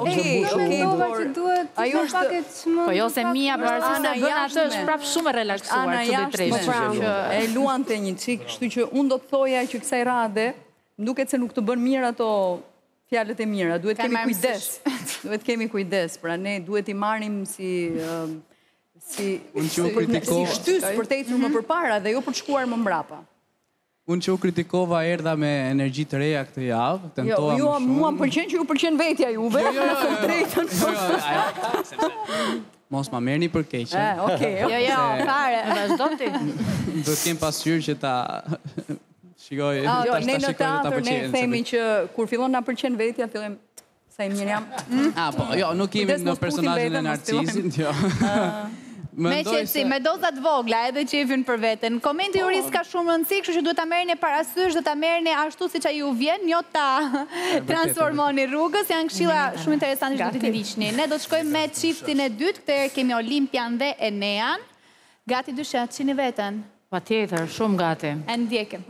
Ajo është... Po jo se Mia përësi se bëna atë është prapë shumë relaksuar që dhe trejshë. E luante një qik, kështu që unë do të thoja që kësaj rade, duket se nuk të bën mirë ato fjalët e mira, duhet kemi kujdes. Duhet kemi kujdes, pra ne duhet i marrim si shtys për të ecur më përpara dhe jo për të shkuar më mbrapa. Unë që u kritikova erdha me energji të reja këtë javë, tentoha më shumë. Mua më pëlqen që ju pëlqen vetja juve. Mos ma merrni për keqe. Jo, fare. Vazhdo ti. Do të kem pasqyrë që ta shikoj, ne në teatr ne themi që kur fillon na pëlqen vetja, fillojmë sa i mirë jam. Po, jo, nuk kemi në personazhin e Narcisit, jo. Me qëtësi, me dozat vogla edhe që i vynë për vetën. Komenti juris ka shumë rëndësi, kështu që duhet ta merrni parasysh, duhet ta merrni ashtu si që ju vjen, jo ta transformoni rrugës, janë këshilla shumë interesanti që duhet t'i ndiqni. Ne do të shkojmë me çiftin e dytë, këtë kemi Olimpian dhe Enean. Gati dyshet, qini vetën? Patjetër, shumë gati. E ndjekim.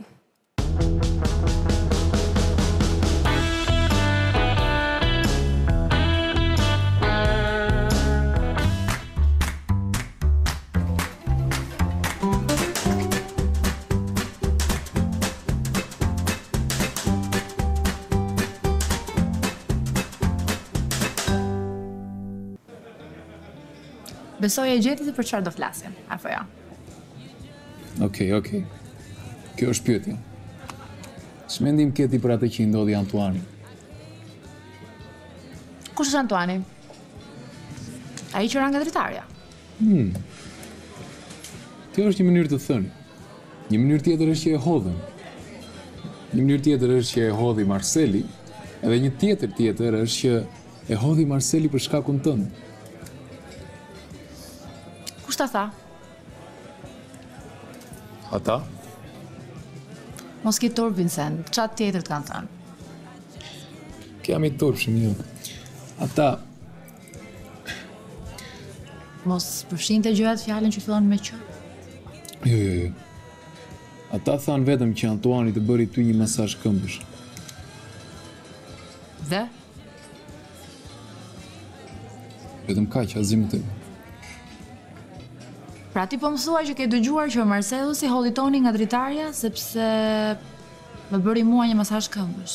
Besoj e gjeti se për çfarë do flasim, apo jo? Okej. Kjo është pyetje. Ç'mendim ke ti për atë që i ndodhi Antuanit? Kush është Antuani? Ai që ra nga dritarja. Kjo është një mënyrë të thënë. Një mënyrë tjetër është që e hodhën. Një mënyrë tjetër është që e hodhi Marceli, edhe një tjetër është që e hodhi Marceli për shkakun tënd. Kush ta tha? Ata? Mos ki turp, Vincent. Qatë tjetër të kanë thënë? Kjam i turpshëm, jo. Ata... Mos përfshin të gjërat fjallën që fillon me që? Jo. Ata thanë vetëm që Antuani të bëri ty një masazh këmbësh. Dhe? Vetëm kaq, asgjë më tepër. Pra ti po më thua që ke dëgjuar që Marcelu si hodhi Toni nga dritarja, sepse më bëri mua një masazh këmbësh.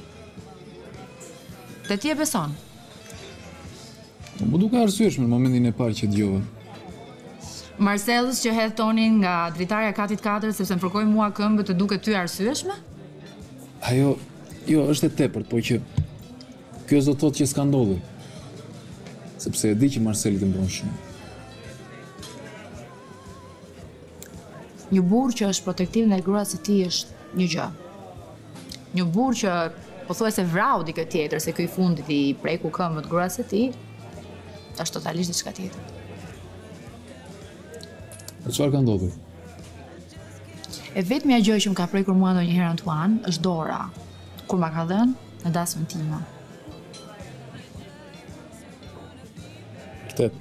Dhe ti e beson? Më duke arsyeshme në momentin e parë që dëgjova. Marcellus që hedh tonin nga dritarja katit 4 sepse më fërkoi mua këmbë të duket ty arsyeshme? Ajo, jo, është e tepërt, po që kjo s'do thotë që s'ka ndodhur. Sepse e di që Marceli të mbron shumë. Një burr që është protektiv ndaj gruas së tij është një gjë. Një burr që pothuajse vrau dikë tjetër se ky i fundit i preku këmbët gruas së tij, është totalisht diçka tjetër. E çfarë ka ndodhur? E vetmja gjë që më ka prekur mua ndonjëherë Antoine është dora, kur ma ka dhënë në dasmën time. Vërtet.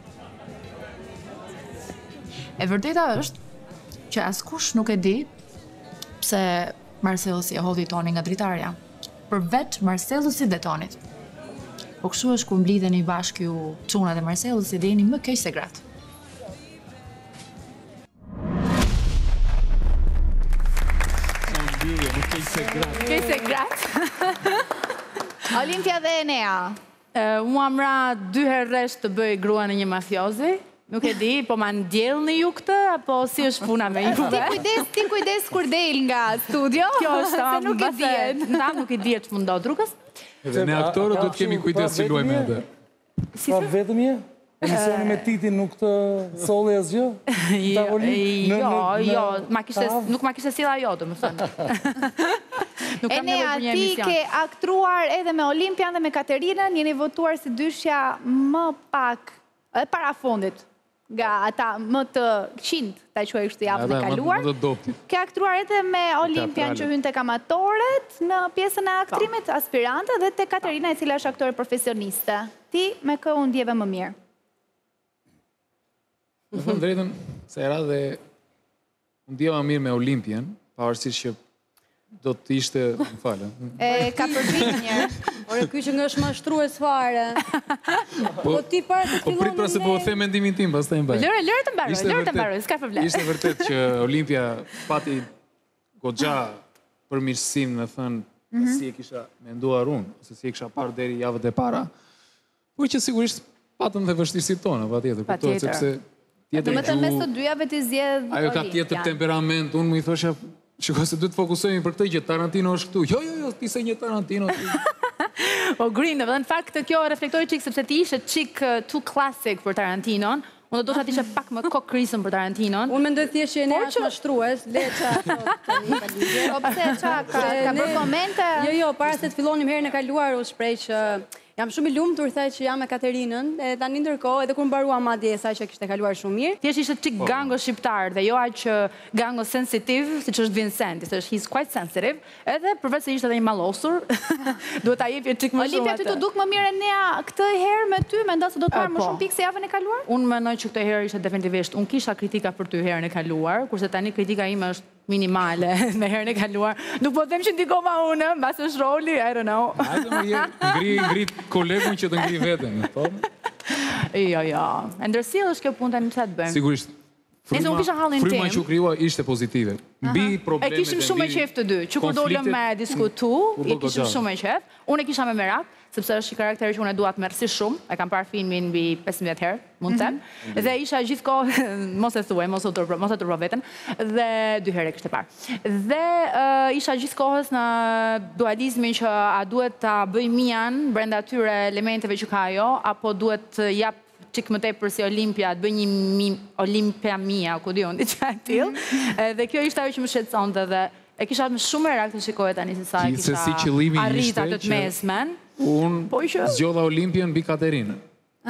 E vërteta është që askush nuk e di pse Marcellusi e hodhi tonin nga dritarja, përveç Marcellusit dhe tonit. Po kështu është kur mblidheni bashkë ju çuna dhe Marcellusi dhe jeni më keq se gratë. Keq se gratë. Olimpia dhe Enea. Mua mra 2 herë rresht të bëj grua në një mafiozi. Nuk e di, po ma ndjellni ju këtë, apo si është puna me juve? Ti kujdes kur del nga studio, kjo është, se nuk e dihet. Nda nuk e dihet që më ndodh rrugës. Edhe ne aktorët do të kemi kujdes që luajme edhe. Pa vetëm je? Emisioni me Titin nuk të solli asgjë? Jo, nuk ma kishte sill ajo, domethënë. Enea, ti ke aktruar edhe me Olimpian dhe me Katerinën, jeni votuar si dyshja më pak, edhe para fundit, nga ata më të qint, ta quaj kështu javën e kaluar. Ke aktruar edhe me Olimpian që hyn tek amatorët në pjesën e aktrimit, aspirante, dhe te Katerina e cila është aktore profesioniste. Ti me kë u ndjeve më mirë? Në thëmë drejtën, se era dhe u ndjeva mirë me Olimpian, pavarësisht që do të ishte, më falë. Ka përgjit njërë. Ore, ky që nga është mashtrues fare. Po ti parë të fillon... Po prit pra se po the mendimin tim, pas të e mbaj. Lërë të mbaroj, s'ka problem. Ishte vërtet që Olimpia pati goxha përmirësim, në thënë, si e kisha menduar unë, ose si e kisha parë deri javët e para, po që sigurisht patëm dhe vështirësit tonë, pa tjetër. Do me të mes të dyjave të zjedh Olimpian. Ajo ka tjetër temperament, unë më i thosha, shiko se duhet të fokusojmë për këtë që Tarantino është këtu. Jo, ti se një Tarantino. Po Green, dhe në fakt kjo reflektoj qik sepse ti ishe qik too classic për Tarantinon, unë do të ishe pak më kokrisën për Tarantinon. Unë mendoj thjesht që e ne është mashtrues, leqa O pse qa, ka bërë komente? Jo, para se të fillonim herën e kaluar u shprej që jam shumë i lumtur, thaj që jam me Katerinën, e tani ndërkohë, edhe kur mbarua madje e saj që kishte kaluar shumë mirë. Thjesht ishte çik gango shqiptar dhe jo aq gango sensitiv, siç është Vincent, ishte he's quite sensitive, edhe përveç se ishte edhe një mallosur, duhet ta jepje çik më shumë. Olimpia, ty të duk më mirë Enea këtë herë me ty, mendon se do të marrë më shumë pikë se javën e kaluar? Unë mendoj që këtë herë ishte definitivisht, unë kisha kritika për ty herën e kaluar, kurse tani kritika ime është minimale me herën e kaluar. Nuk po them që ndikova unë, mbas është roli, I don't know. Hajde më ngri kolegun që të ngri veten, po? Jo. E ndërsill është kjo punë tani çfarë të bëjmë? Sigurisht. Fryma që u krijua ishte pozitive. Mbi problemet e kishim shumë me qejf të dy, që kur dolëm me diskutu, e kishim shumë me qejf. Unë e kisha me merak, sepse është një karakter që unë e dua të merrsi shumë. E kam parë filmin mbi 15 herë, mund të them. Dhe isha gjithkohë, mos e thuaj, mos e turpo veten, dhe 2 herë e kishte parë. Dhe isha gjithkohës në dualizmin që a duhet ta bëj mian brenda atyre elementeve që ka ajo, apo duhet të jap qik më tepër si Olimpia, të bëj një Olimpia mia, ku dion, diçka e tillë. Dhe kjo ishte ajo që më shqetësonte dhe e kisha më shumë merak të shikoja tani se sa e kisha arritur atë të mesmen. Unë zgjodha Olimpian mbi Katerinën.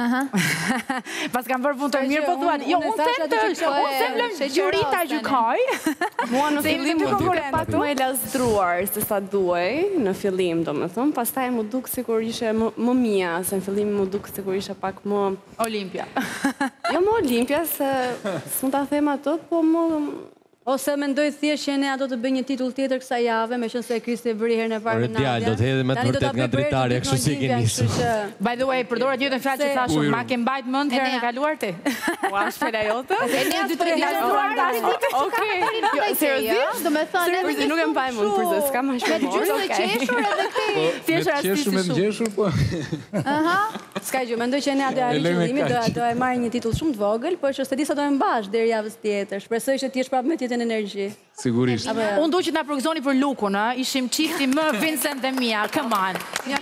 Pas kam bërë punë të mirë, po thuan, jo, unë them gjyrita gjykoj. Mua në fillim më duke pak më e lazdruar se sa duaj, në fillim do me thëmë, pastaj më duk sikur ishe më mia, se në fillim më duk sikur ishe pak më... Olimpia. Jo më Olimpia, se s'mund ta them ato, po më... Ose mendoj thjesht që ne do të bëj një titull tjetër kësaj jave, me qënë se Kristi e bëri herën e parë me Nadia. Djalë, do të hedhe me të vërtet nga dritarja, kështu si ke nisur. By the way, përdora gjithë në fjalë që thashun, ma ke mbajt mend herën e kaluar ti? Ua, shpela jote? Okej. Seriozisht, do me thënë edhe nuk e mbaj mend për zë, s'ka më shumë. Me gjysmë të qeshur edhe këti. Thjesht qeshur me qeshur, po. S'ka gjë, mendoj që ne atë qëllimi do e marrë një titull shumë të vogël, por që s'e di sa do e mbash deri javës tjetër. Shpresoj që ti jesh prapë me tjetër energji. Sigurisht. Unë du që t'na përgëzoni për Lukun, ishim qifti më Vincent dhe Mia, come on.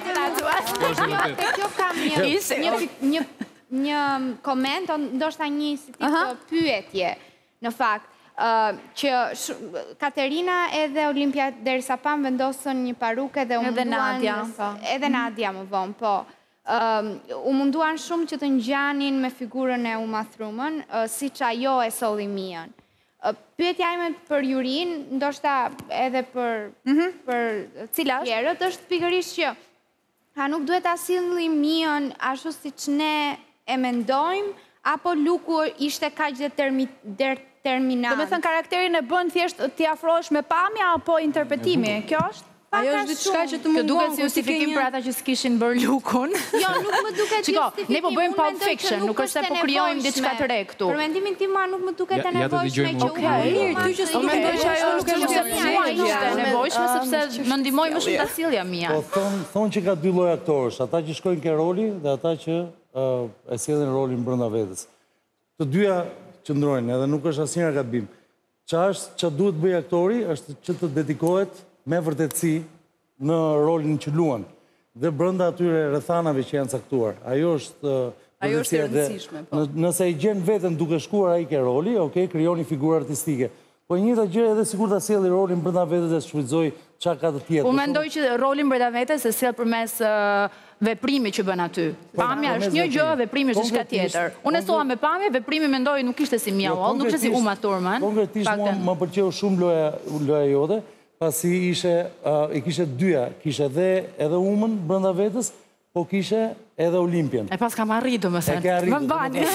Kjo kam një koment, ndoshta një si tipo pyetje, në fakt, që Katerina edhe Olimpia derisa pam vendosën një paruke dhe edhe Nadia më vonë, po. U munduan shumë që të ngjanin me figurën e Uma Thurman, siç ajo e solli Mian. Pyetja ime për Jurin, ndoshta edhe për tjerët, është pikërisht që a nuk duhet ta sillim Mian ashtu siç ne e mendojmë, apo Luku ishte kaq determinant? Do me thënë karakterin e bën thjesht t'i afrosh me pamja apo interpretimi, kjo është? Ajo është diçka që të mungon. Duket si justifikim për ata që s'kishin bërë Lukun. Jo, nuk më duket justifikim. Ne po bëjmë Pulp Fiction, nuk është se po krijojmë diçka të re këtu. Për mendimin tim nuk më duket e nevojshme që ty që mendoj që ajo nuk është nevojshme sepse më ndihmoi më shumë ta sillja Mia. Po thonë që ka dy lloj aktorësh, ata që shkojnë ke roli dhe ata që e sjellin rolin brenda vetes. Të dyja qëndrojnë, edhe nuk është asnjëra gabim. Ç'a duhet bëj aktori është që të dedikohet me vërtetësi në rolin që luan dhe brenda atyre rrethanave që janë caktuar. Ajo është e rëndësishme. Nëse i gjen veten duke shkuar ai ke roli, okay, krijoni figurë artistike. Po njëta gjë edhe sikur ta sjelli rolin brenda vetes dhe shfrytëzoj çka ka të tjetër. Unë mendoj që rolin brenda vetes e sjell përmes veprimit që bën aty. Pamja është një gjë, veprimi është diçka tjetër. Unë e soha me pamje, veprimi mendoj nuk ishte si Mia Wall, nuk ishte si Uma Thurman. Konkretisht më pëlqeu shumë loja jote, pasi i kishe dyja, kishe edhe Umën brenda vetes, po kishe edhe Olimpian. E pas kam arritur, më thënë. Më bani.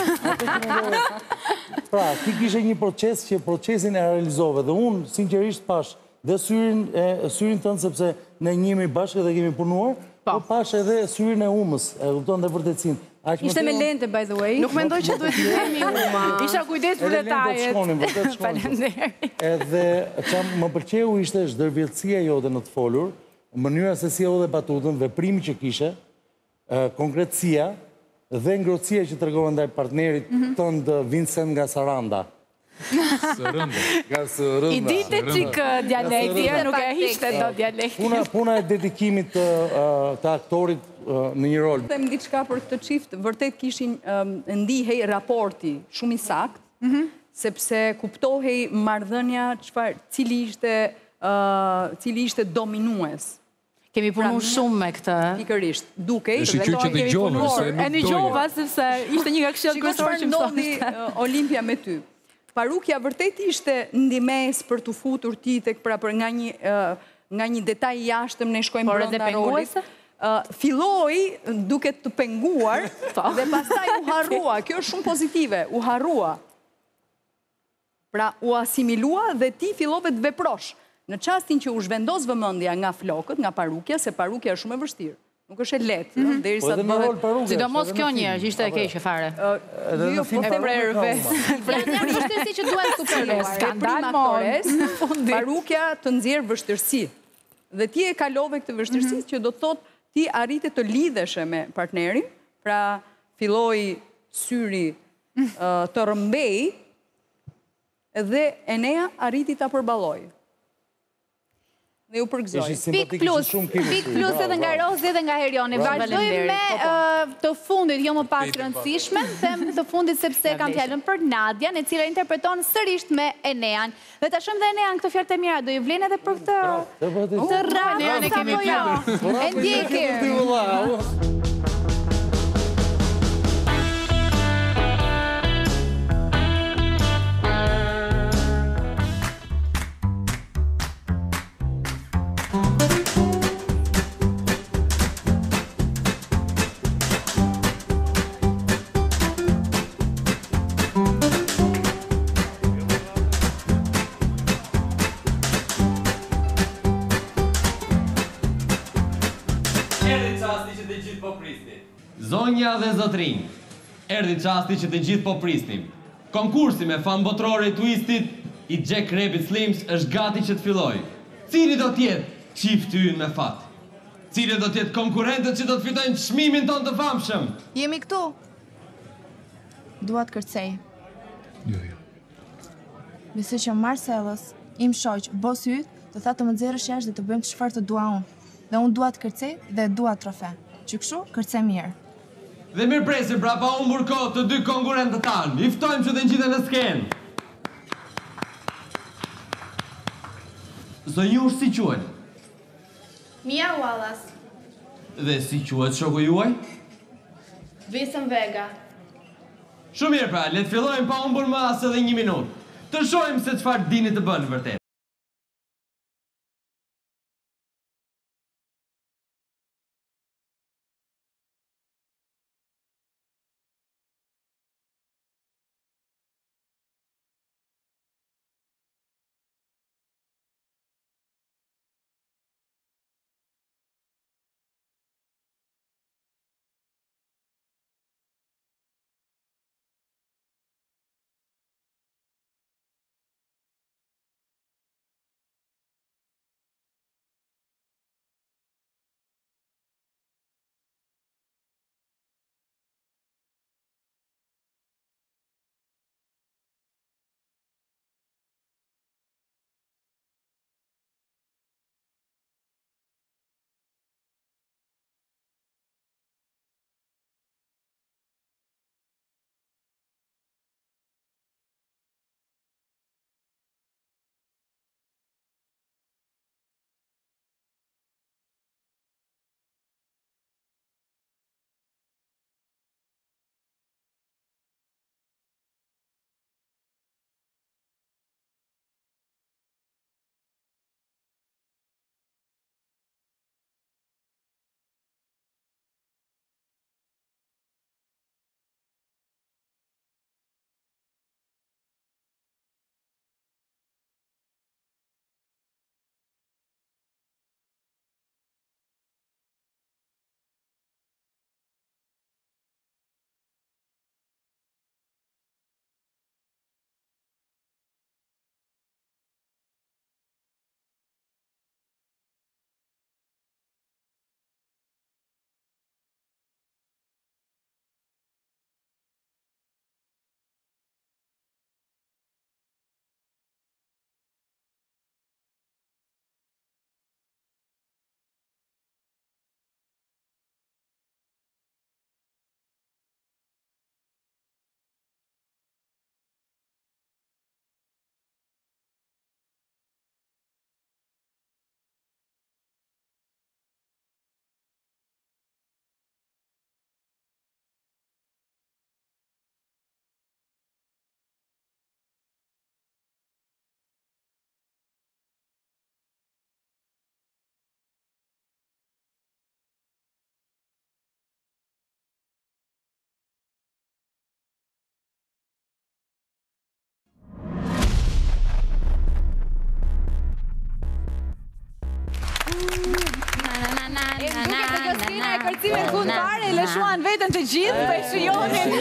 Pra, ti kishe një proces që procesin e realizove dhe unë, sinqerisht, pash dhe syrin tënë, sepse ne njemi bashkë dhe kemi punuar, po pash edhe syrin e Umës, e kupton dhe vërtetësin. Ishte me lente, by the way. Nuk mendoj që duhet të themi Uma. Isha kujdes për detajet. Faleminderit. Edhe që më pëlqeu ishte zhdërvjelësia jote në të folur, mënyra se si edhe batutën, veprimi që kishe, konkretësia dhe ngrohtësia që tregon ndaj partnerit tënd Vincent nga Saranda. I dite qik dialekti, nuk e hishte do dialekti. Puna e dedikimit të aktorit në një rol. Them diçka për këtë çift, vërtet kishin ndihej raporti shumë i sakt, sepse kuptohej marrëdhënia cili ishte dominues. Kemi punu shumë me këtë. Pikërisht, dukej. E shqyr që të gjove, se nuk dojë. E në gjova, sepse ishte një nga këshillë kryesore që më ndodhi Olimpia me ty. Parukja vërtet ishte ndimes për të futur ti tek për nga një detaj i jashtëm ne shkojmë brenda rolit. Filloi duke të penguar dhe pastaj u harrua. Kjo është shumë pozitive, u harrua. Pra u asimilua dhe ti fillove të veprosh. Në çastin që u zhvendos vëmendja nga flokët, nga parukja, se parukja është shumë e vështirë. Nuk është e lehtë, derisa të bëhet. Sidomos kjo një që ishte e keqe fare. Jo, po them janë vështirësi që duhen superuar. Skandal aktores, parukja të nxjerr vështirësi. Dhe ti e kalove këtë vështirësi që do të thotë ti arrite të lidheshe me partnerin, pra filloi syri të rëmbej dhe Enea arriti ta përballoj. Dhe u përgëzoj. Pik plus edhe nga Rozi edhe nga Herioni. Vazhdojmë me të fundit, jo më pak rëndësishme, them të fundit sepse kam fjalën për Nadian, e cila interpreton sërisht me Enean. Dhe ta shohim dhe Enean këto fjalë të mira, do ju vlen edhe për këtë. Të rrallë apo jo? E ndjekim. Zonja dhe zotrinj, erdhi qasti që të gjithë po prisnim. Konkursi me fan botrore i twistit i Jack Rabbit Slims është gati që të filloj. Cili do tjetë qifti ynë me fat? Cili do tjetë konkurentët që do të fitojnë çmimin ton të famshëm? Jemi këtu. Duat kërcej. Jo. Besoj që Marcelës, im shoq, bos yt, të tha të më nxjerrësh jashtë dhe të bëjmë çfarë të dua unë. Dhe unë dua të kërcej dhe dua trofe. Që kështu kërcej mirë. Dhe mirë presim pra pa humbur kohë të dy konkurrentët tanë. I ftojmë që të ngjiten në skenë. Zonjush si quhen? Mia Wallace. Dhe si quhet shoku juaj? Vincent Vega. Shumë mirë pra, le të fillojmë pa humbur më as edhe 1 minutë. Të shohim se çfarë dini të bëni vërtet. Kristina e kërcimin fundare e lëshuan veten të gjithë, po e shijonin.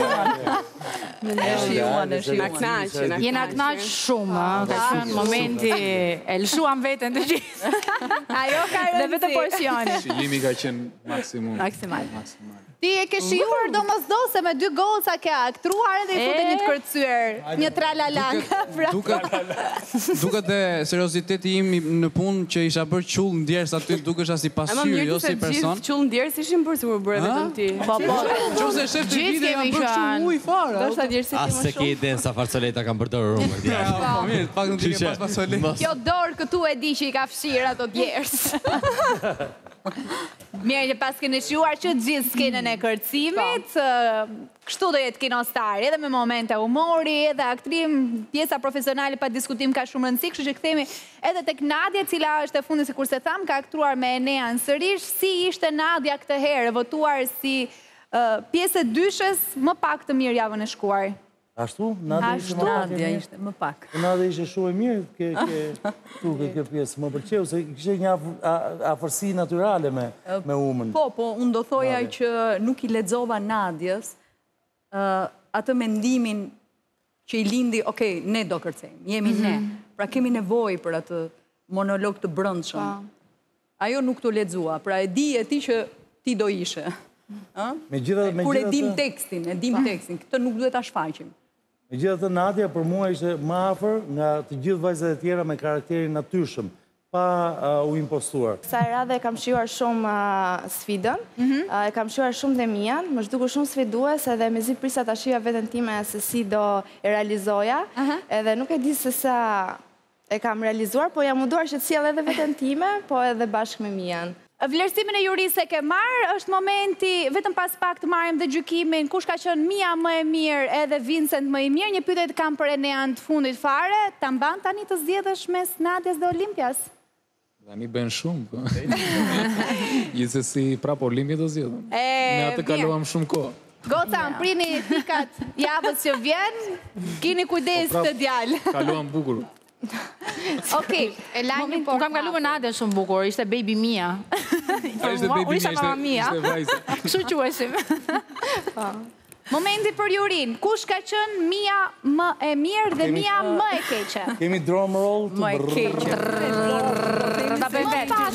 Jena knaq shumë, ka qenë momenti e lëshuan veten të gjithë. Ajo ka rëndësi. Dhe vetë porsioni. Shijimi ka qenë maksimum. Maksimal. Ti e ke shijuar domosdoshme me 2 goca ke aktruar edhe i futet një të kërcyer, një tralalang. Duket e serioziteti im në punë që isha bërë qull ndjers aty, dukesha si pasqyrë, jo si person. Gjithë qull ndjers ishin bërë sikur bërë vetëm ti. Qose shef të vide janë bërë shumë ujë fare. As se ke iden sa farcoleta kanë përdorur rumër djash. Po mirë, pak nuk ke pas farcoleta. Kjo dorë këtu e di që i ka fshirë ato djers. Mirë, që pas kene shuar që gjithë skenën e kërcimit, kështu do jetë kinostar, edhe me momente humori, edhe aktrim, pjesa profesionale pa diskutim ka shumë rëndësi, kështu që këthemi edhe tek Nadia, cila është e fundi si kurse tham, ka aktruar me Enea në sërish, si ishte Nadia këtë herë, votuar si pjesë dyshës më pak të mirë javën e shkuar. Ashtu? Nadia ishte më pak. Nadia ishte shumë e mirë, kjo pjesë më pëlqeu, se kishte një afërsi natyrale me umën. Po, unë do thoja që nuk i lexova Nadias atë mendimin që i lindi, okej, ne do kërcejmë, jemi ne. Pra kemi nevojë për atë monolog të brëndshëm. Ajo nuk të lexua, pra e di që ti do ishe. Kur e dim tekstin, këtë nuk duhet ta shfaqim. Megjithatë, Nadia për mua ishte më afër nga të gjithë vajzat e tjera me karakterin natyrshëm, pa u impostuar. Kësaj radhe e kam shijuar shumë sfidën, e kam shijuar shumë dhe Mian, më zhdukur shumë sfiduese dhe mezi prisa ta shija veten time se si do e realizoja, edhe nuk e di se sa e kam realizuar, po jam munduar që të sjell edhe veten time, po edhe bashkë me Mian. Vlerësimin e jurisë e ke marrë, është momenti, vetëm pas pak të marrim dhe gjykimin, kush ka qenë Mia më e mirë edhe Vincent më i mirë, një pyetje të kam për Enean të fundit fare, ta mban tani të zgjedhësh mes Nadias dhe Olimpias? Tani bën shumë, gjithsesi prapë Olimpia do zgjedhëm. Ne atë kaluam shumë kohë. Goca, prini pikat javës që vjen, keni kujdes të djalë. Kaluam bukur. Okej, unë kam kalu me Nadia shumë bukur, ishte baby Mia. Unë isha mama Mia. Kështu quheshim. Momenti për jurin, kush ka qenë Mia më e mirë dhe Mia më e keqe? Kemi drum roll të më e keqe. Ta bëjmë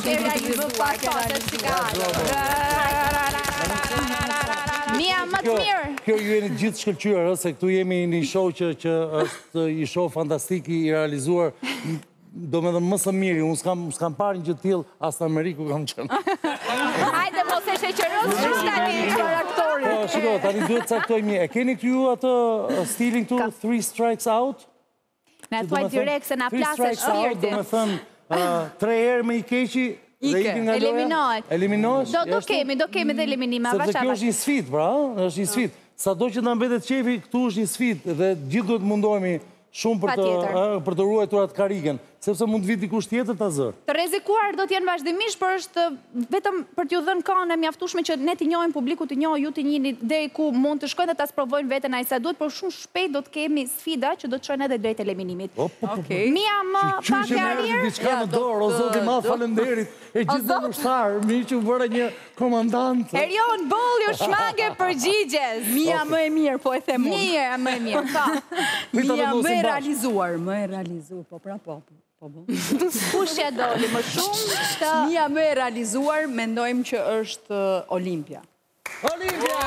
Mia më të mirë. Kjo ju jeni gjithë shkëlqyer, se këtu jemi një show që është një show fantastik i realizuar, do me dhe më së miri, unë s'kam parë një gjë tillë, as në Amerikë kam qenë. Hajde, mos e sheqeros shumë tani për aktorin. Po, shiko, tani duhet caktoj mirë. E keni këtu ju atë stilin këtu, 3 strikes out? Na thuaj direkt se na plasë shpirti. Do me thënë, 3 herë me i keqi, eliminohet. Eliminohet? Do kemi dhe eliminime. Sepse kjo është një sfidë, pra, është një sfidë. Sa do që na mbetet qefi, këtu është një sfidë dhe gjithë duhet mundohemi shumë për të ruajtur atë karrigen, sepse mund të vit dikush tjetër ta zë. Të rrezikuar do të jenë vazhdimisht, por është vetëm për t'ju dhënë kohën e mjaftueshme që ne t'i njohim publiku, t'i njohë ju t'i njihni deri ku mund të shkojnë dhe ta sprovojnë veten ai sa duhet, por shumë shpejt do të kemi sfida që do të çojnë edhe drejt eliminimit. Mia më pa karrierë. Diçka në dorë, o zoti i madh, faleminderit. E gjithë dëmshtar, miq u bëra një komandant. Erion Boll ju shmange përgjigjes. Mia më e mirë, po e them unë. Mia më e mirë, po. Mia më e realizuar, po pra po. Kush ja doli më shumë? Mia më e realizuar, mendojmë që është Olimpia. Olimpia!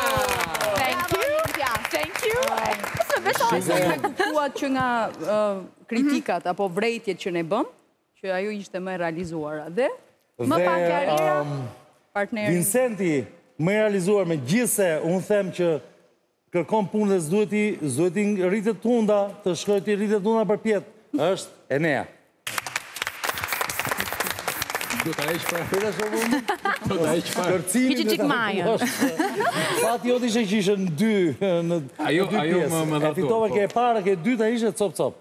Thank you! Besoj se me kuptuat që nga kritikat apo vrejtjet që ne bëm, që ajo ishte më e realizuar. Dhe më pa karriera, partneri. Vincenti më e realizuar, me gjithse unë them që kërkon punë dhe s'duhet i rritet tunda, të shkojë ti rritet tunda për pjetë, është Enea. Do ta heq para. Kërcimi do ta heq. Fati jot ishte që ishte në dy pjesë. Ajo më dha. E fitova ke e para, ke e dyta ishte cop-cop.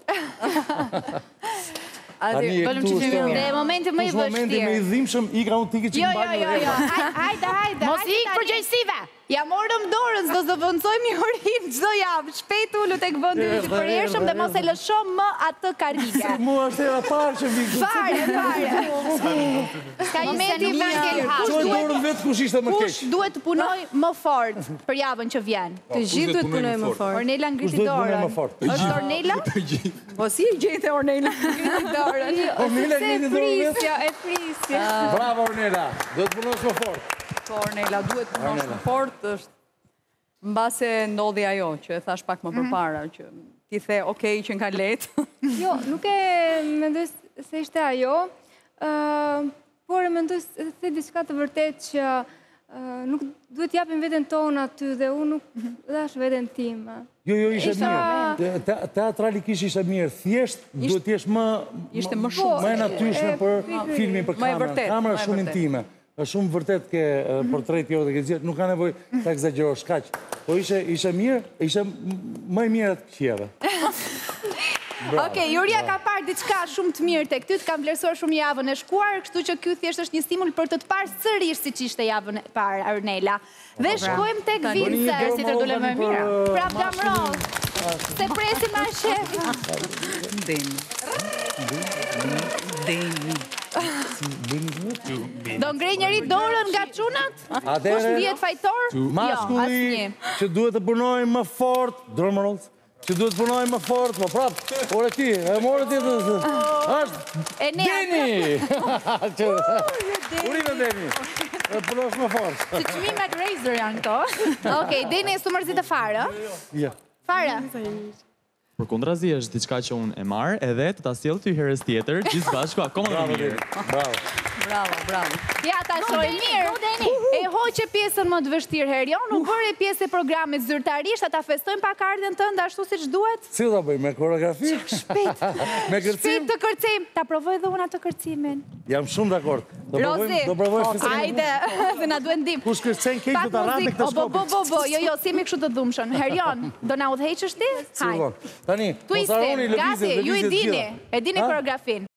Dhe momenti më i vështirë. Momenti më i dhimbshëm, i ka unë tiki që mbajnë. Jo. Hajde. Mos ik përgjegjësive. Ja morëm dorës, do zëvendësojmë jurim çdo javë. Shpejt ulu tek vendi i përhershëm dhe mos e lësho më atë karrige. Mua është era parë që vi. Fare. Ka momenti i vështirë. Çoj dorën vetë kush ishte më keq. Kush duhet të punoj më fort për javën që vjen? Të gjithë duhet të punojnë më fort. Ornela ngriti dorën. Është Ornela? Po si e gjete Ornela? Ngriti dorën. Ornela ngriti dorën. E prisja. Bravo Ornela. Duhet të punosh më fort. Po, Ornela, duhet të punosh më fort, është mbase ndodhi ajo, që e thash pak më përpara, që ti the, okej, që nga letë. Jo, nuk e mendoj se ishte ajo, por e mendoj se diçka të vërtet që nuk duhet japim veten tonë aty dhe unë nuk dash veten time. Jo, ishte mirë. Teatralikisht ishte mirë. Thjesht duhet të jesh më shumë më e natyrshme për filmin, për kamerën. Kamera shumë intime. Është shumë vërtet ke portret jote ke zgjedhur, nuk ka nevojë ta egzagerosh kaq. Po ishte mirë, ishte më e mirë atë qjeve. Okej, Juria ka parë diçka shumë të mirë tek ty, të kam vlerësuar shumë javën e shkuar, kështu që ky thjesht është një stimul për të parë sërish siç ishte javën e parë, Ornela. Dhe shkojmë tek Vincent, si të dole më mirë. Prap dam roll. Se presim ma shef. Deni. Do ngrej njëri dorën nga çunat? Kush ndihet fajtor? Maskulli që duhet të punojnë më fort, drumrolls, që duhet të punojnë më fort, po prap, ore ti, e morë ti të... është Deni! Urime Deni! E punosh më fort. Si qmi McRazer janë këto. Okej, Deni e su mërzitë fare? Ja. Fare? Për kundrazi është diçka që unë e marr edhe të ta sjell ty herës tjetër, gjithë bashku akoma më mirë. Bravo. Bravo. Ja, ta shoj mirë. E hoqe pjesën më të vështirë Herion, u bëre pjesë e programit zyrtarisht, ata festojnë pakardhën tënde ashtu siç duhet. Si do bëj me koreografi? Shpejt. Me kërcim? Shpejt të kërcim. Ta provoj dhe unë atë kërcimin. Jam shumë dakord. Rozi, hajde, dhe na duhet ndim. Kush kërcen kejt do ta rrap me këtë skopin. Jo, si mi kështu të dhumshën. Herion, do na udhëheqësh ti? Hajde. Tani, Twister, gati, ju i dini koreografin.